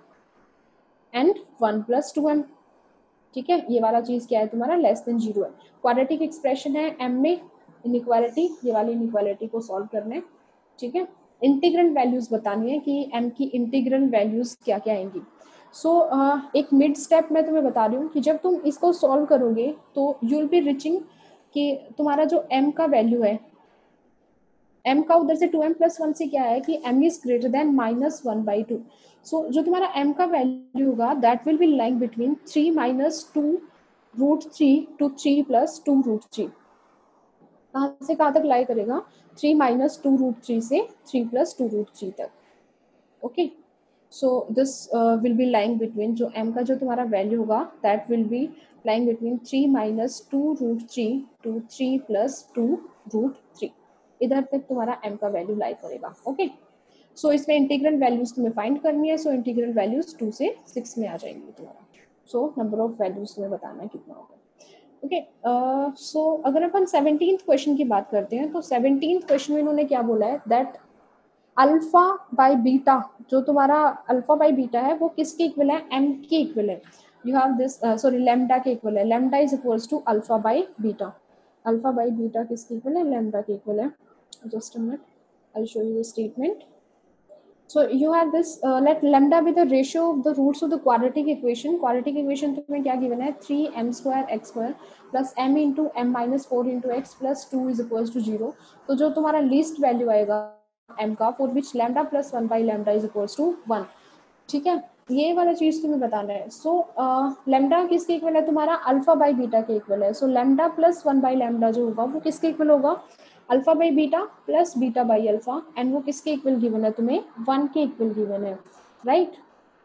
Speaker 1: and one plus two m, ठीक है। ये वाला चीज क्या है तुम्हारा, लेस देन जीरो है। क्वाड्रेटिक एक्सप्रेशन है एम में इनइक्वालिटी, ये वाली इनइक्वालिटी को सॉल्व करना है, ठीक है। इंटीग्रल वैल्यूज बतानी है कि m की इंटीग्रल वैल्यूज क्या क्या आएंगी। सो so, uh, एक मिड स्टेप मैं तुम्हें बता रही हूँ कि जब तुम इसको सॉल्व करोगे तो यू विल बी रिचिंग कि तुम्हारा जो m का वैल्यू है, m का उधर से टू एम प्लस वन से क्या है कि m is greater than minus one by two. So जो तुम्हारा m का वैल्यू होगा that will be lying between three minus two root three to three plus two root three. कहाँ से कहाँ तक लाई करेगा? Three minus two root three से three plus two root three तक। Okay, so this will be lying between, जो m का जो तुम्हारा वैल्यू होगा that will be lying between three minus two root three to three plus two root three. इधर तक तुम्हारा m का वैल्यू लाई करेगा। ओके, सो इसमें इंटीग्रल वैल्यूज तुम्हें फाइंड करनी है। सो इंटीग्रल वैल्यूज टू से सिक्स में आ जाएंगी तुम्हारा। सो नंबर ऑफ वैल्यूज तुम्हें बताना है कितना होगा। ओके, सो अगर अपन सेवनटीन्थ क्वेश्चन की बात करते हैं तो सेवनटीन्थ क्वेश्चन में इन्होंने क्या बोला है दैट अल्फा बाय बीटा, जो तुम्हारा अल्फा बाय बीटा है वो किसके इक्वल है? m के इक्वल है। You have this, sorry lambda के इक्वल है। Lambda is equals to alpha by beta. Alpha by beta किसके इक्वल है? लैम्डा के इक्वल है। Just a minute, I will show you the statement. So you have this, uh, let lambda be the ratio of the roots of the quadratic equation. Quadratic equation तुम्हें क्या given है? Three m square x square plus m into m minus four into x plus two is equals to zero. तो जो तुम्हारा least value आएगा m का, for which lambda plus one by lambda is equals to one. ठीक है, ये वाला चीज तुम्हें बताना है। सो लैम्डा किसके इक्वल है? तुम्हारा अल्फा बाई बीटा के इक्वल है। So lambda plus one by lambda जो होगा वो किसके इक्वल होगा? Alpha by beta plus beta by alpha, and वो किसके इक्वल गिवन है? तुम्हें वन के इक्वल गिवन है, right.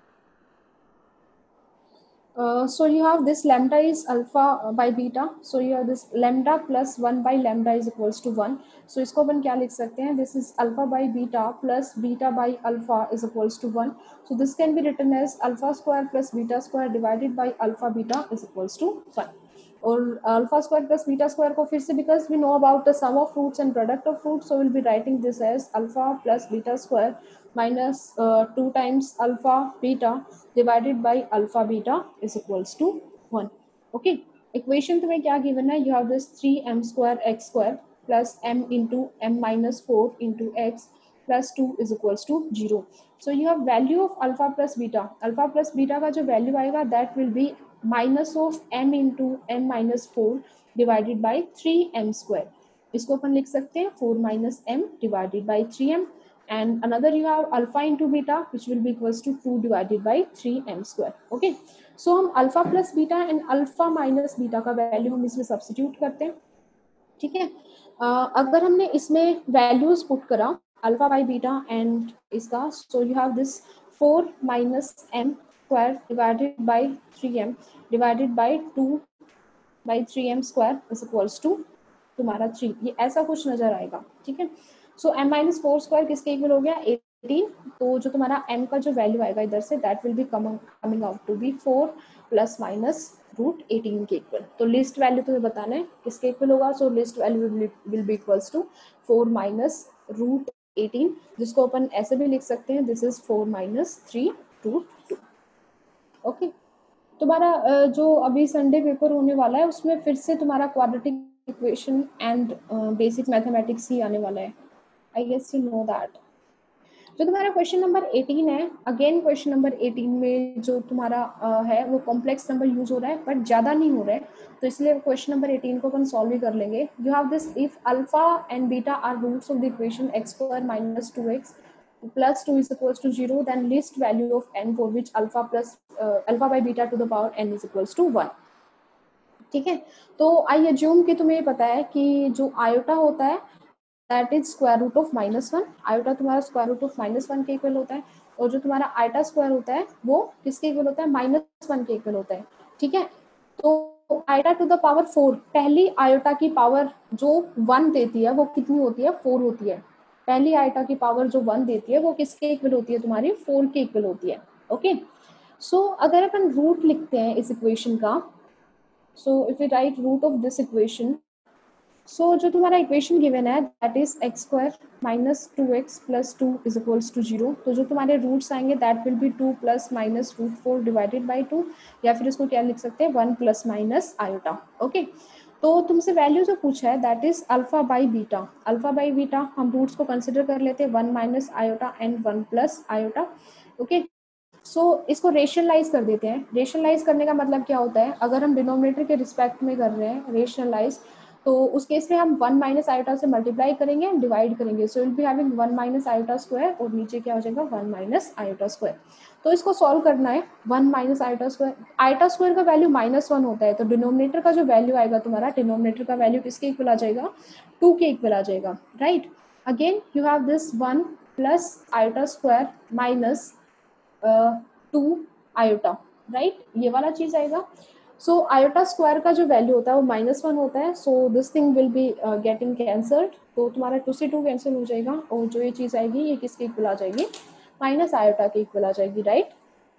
Speaker 1: Uh, so you have this lambda is alpha by beta, so you have this lambda plus one by lambda is equals to one. So इसको अपन क्या लिख सकते हैं? This is alpha by beta plus beta by alpha is equals to one. So this can be written as alpha square plus beta square divided by alpha beta is equals to one. और alpha square plus beta square को फिर से, because we know about the sum of roots and product of roots, so will be writing this as alpha plus beta square minus uh, two times alpha beta divided by alpha beta is equals to one. Okay, equation तुम्हें क्या given है? You have this three m square x square plus m into m minus four into x plus two is equals to zero. So you have value of alpha plus beta. Alpha plus beta का जो value आएगा that will be minus of m into m minus four divided by three m square. इसको अपन लिख सकते हैं four minus m divided by three m. And another you have alpha into beta which will be equals to two divided by three m square. Okay, so हम alpha plus beta and alpha minus beta का value हम इसमें substitute करते हैं। ठीक है, uh, अगर हमने इसमें वैल्यूज पुट करा अल्फा बाई बीटा एंड इसका, so you have this four minus m square divided by three m divided by two by three m square is equals to तुम्हारा थ्री, ये ऐसा कुछ नजर आएगा। ठीक है, so m minus four square किसके इक्वल हो गया? एटीन। तो जो तुम्हारा m का जो वैल्यू आएगा इधर से that will be coming out to be four plus minus root eighteen के इक्वल। तो लिस्ट वैल्यू तुम्हें बताना है किसके इक्वल होगा। So least value will be equals to four minus root eighteen, जिसको अपन ऐसे भी लिख सकते हैं, this is four minus three root two. Okay, तुम्हारा जो अभी संडे पेपर होने वाला है उसमें फिर से तुम्हारा quadratic equation and basic mathematics ही आने वाला है। I guess you know that. जो तुम्हारा क्वेश्चन नंबर एटीन है, अगेन क्वेश्चन नंबर एटीन में जो तुम्हारा uh, है वो कॉम्प्लेक्स नंबर यूज हो रहा है बट ज्यादा नहीं हो रहा है, तो इसलिए क्वेश्चन नंबर एटीन को अपन सॉल्व ही कर लेंगे। You have this, if alpha and beta are roots of the equation x square minus two x plus two is equals to zero, then least value of n for which alpha plus alpha by beta to the power n is equals to one. ठीक है, तो I assume कि तुम्हें पता है कि जो iota होता है that is square root of minus one. Iota तुम्हारा square root of minus one के इक्वल होता है, और जो तुम्हारा आयोटा स्क्वायर होता है वो किसके इक्वल होता है? माइनस वन के इक्वल होता है। ठीक है, तो iota to the power four, पहली आयोटा की पावर जो वन देती है वो कितनी होती है? फोर होती है। पहली आयोटा की पावर जो वन देती है वो किसके इक्वल होती है? तुम्हारी फोर के इक्वल होती है। ओके, सो अगर अपन रूट लिखते हैं इस इक्वेशन का, so if you write root of this equation, so so, जो तुम्हारा इक्वेशन गिवन है that is x square minus two x plus two is equals to zero. तो जो तुम्हारे रूट्स आएंगे that will be two plus minus root four divided by two, या फिर इसको क्या लिख सकते हैं? One plus minus iota. Okay, तो तुमसे वैल्यू जो पूछा है that is alpha by beta. Alpha by beta हम रूट्स को कंसिडर कर लेते हैं one minus iota and one plus iota. Okay, so so, इसको रेशनलाइज कर देते हैं। रेशनलाइज करने का मतलब क्या होता है, अगर हम डिनोमिनेटर के रिस्पेक्ट में कर रहे हैं रेशनलाइज, तो उस केस में हम वन माइनस आयोटा से मल्टीप्लाई करेंगे एंड डिवाइड करेंगे। So will be having one minus iota square और नीचे क्या हो जाएगा, वन माइनस आयोटा स्क्वायर। तो इसको सॉल्व करना है, one minus iota square, iota square का वैल्यू माइनस वन होता है, तो डिनोमिनेटर का जो वैल्यू आएगा तुम्हारा, डिनोमिनेटर का वैल्यू किसके इक्वल आ जाएगा, टू के इक्वल आ जाएगा, right. Again you have this one plus iota square minus two iota, right, ये वाला चीज आएगा। सो आयोटा स्क्वायर का जो वैल्यू होता है वो माइनस वन होता है, so this thing will be getting cancelled, तो तुम्हारा टू से टू कैंसिल हो जाएगा और जो ये चीज आएगी ये किसके इक्वल आ जाएगी, माइनस आयोटा के इक्वल आ जाएगी, राइट।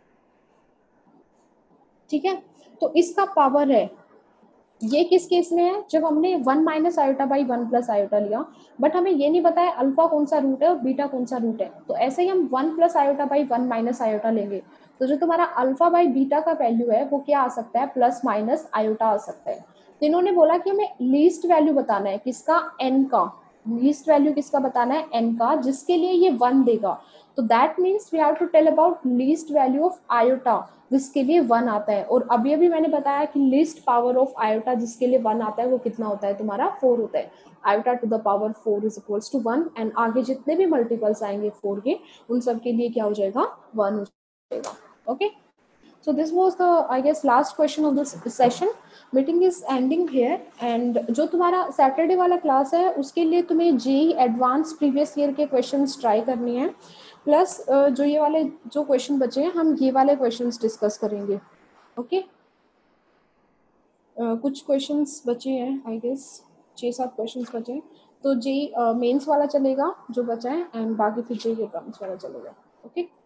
Speaker 1: ठीक है, तो इसका पावर है, ये किस केस में है, जब हमने one minus iota by one plus iota लिया, बट हमें ये नहीं बताया अल्फा कौन सा रूट है और बीटा कौन सा रूट है, तो ऐसे ही हम one plus iota by one minus iota लेंगे, तो जो तुम्हारा अल्फा बाई बीटा का वैल्यू है वो क्या आ सकता है, प्लस माइनस आयोटा आ सकता है। तो इन्होंने बोला कि हमें लीस्ट वैल्यू बताना है, किसका, एन का, लीस्ट वैल्यू किसका बताना है, एन का, जिसके लिए ये वन देगा। तो that means we have to tell about least value of iota जिसके लिए वन आता है, और अभी अभी मैंने बताया कि लीस्ट पावर ऑफ आयोटा जिसके लिए वन आता है वो कितना होता है, तुम्हारा फोर होता है। Iota to the power four is equals to one, and आगे जितने भी मल्टीपल्स आएंगे फोर के उन सब के लिए क्या हो जाएगा, वन हो जाएगा। Okay, so this was the I guess last question of this session. Meeting is ending here, and जो तुम्हारा सैटरडे वाला क्लास है उसके लिए तुम्हें जेई एडवांस प्रीवियस ईयर के क्वेश्चंस ट्राई करनी है, प्लस जो ये वाले जो क्वेश्चन बचे हैं हम ये वाले क्वेश्चंस डिस्कस करेंगे। ओके, uh, कुछ क्वेश्चंस बचे हैं, आई गेस छः सात क्वेश्चंस बचे हैं, तो जेई मेंस वाला चलेगा जो बचा है, एंड बाकी फिर जेई एडवांस वाला चलेगा। Okay okay?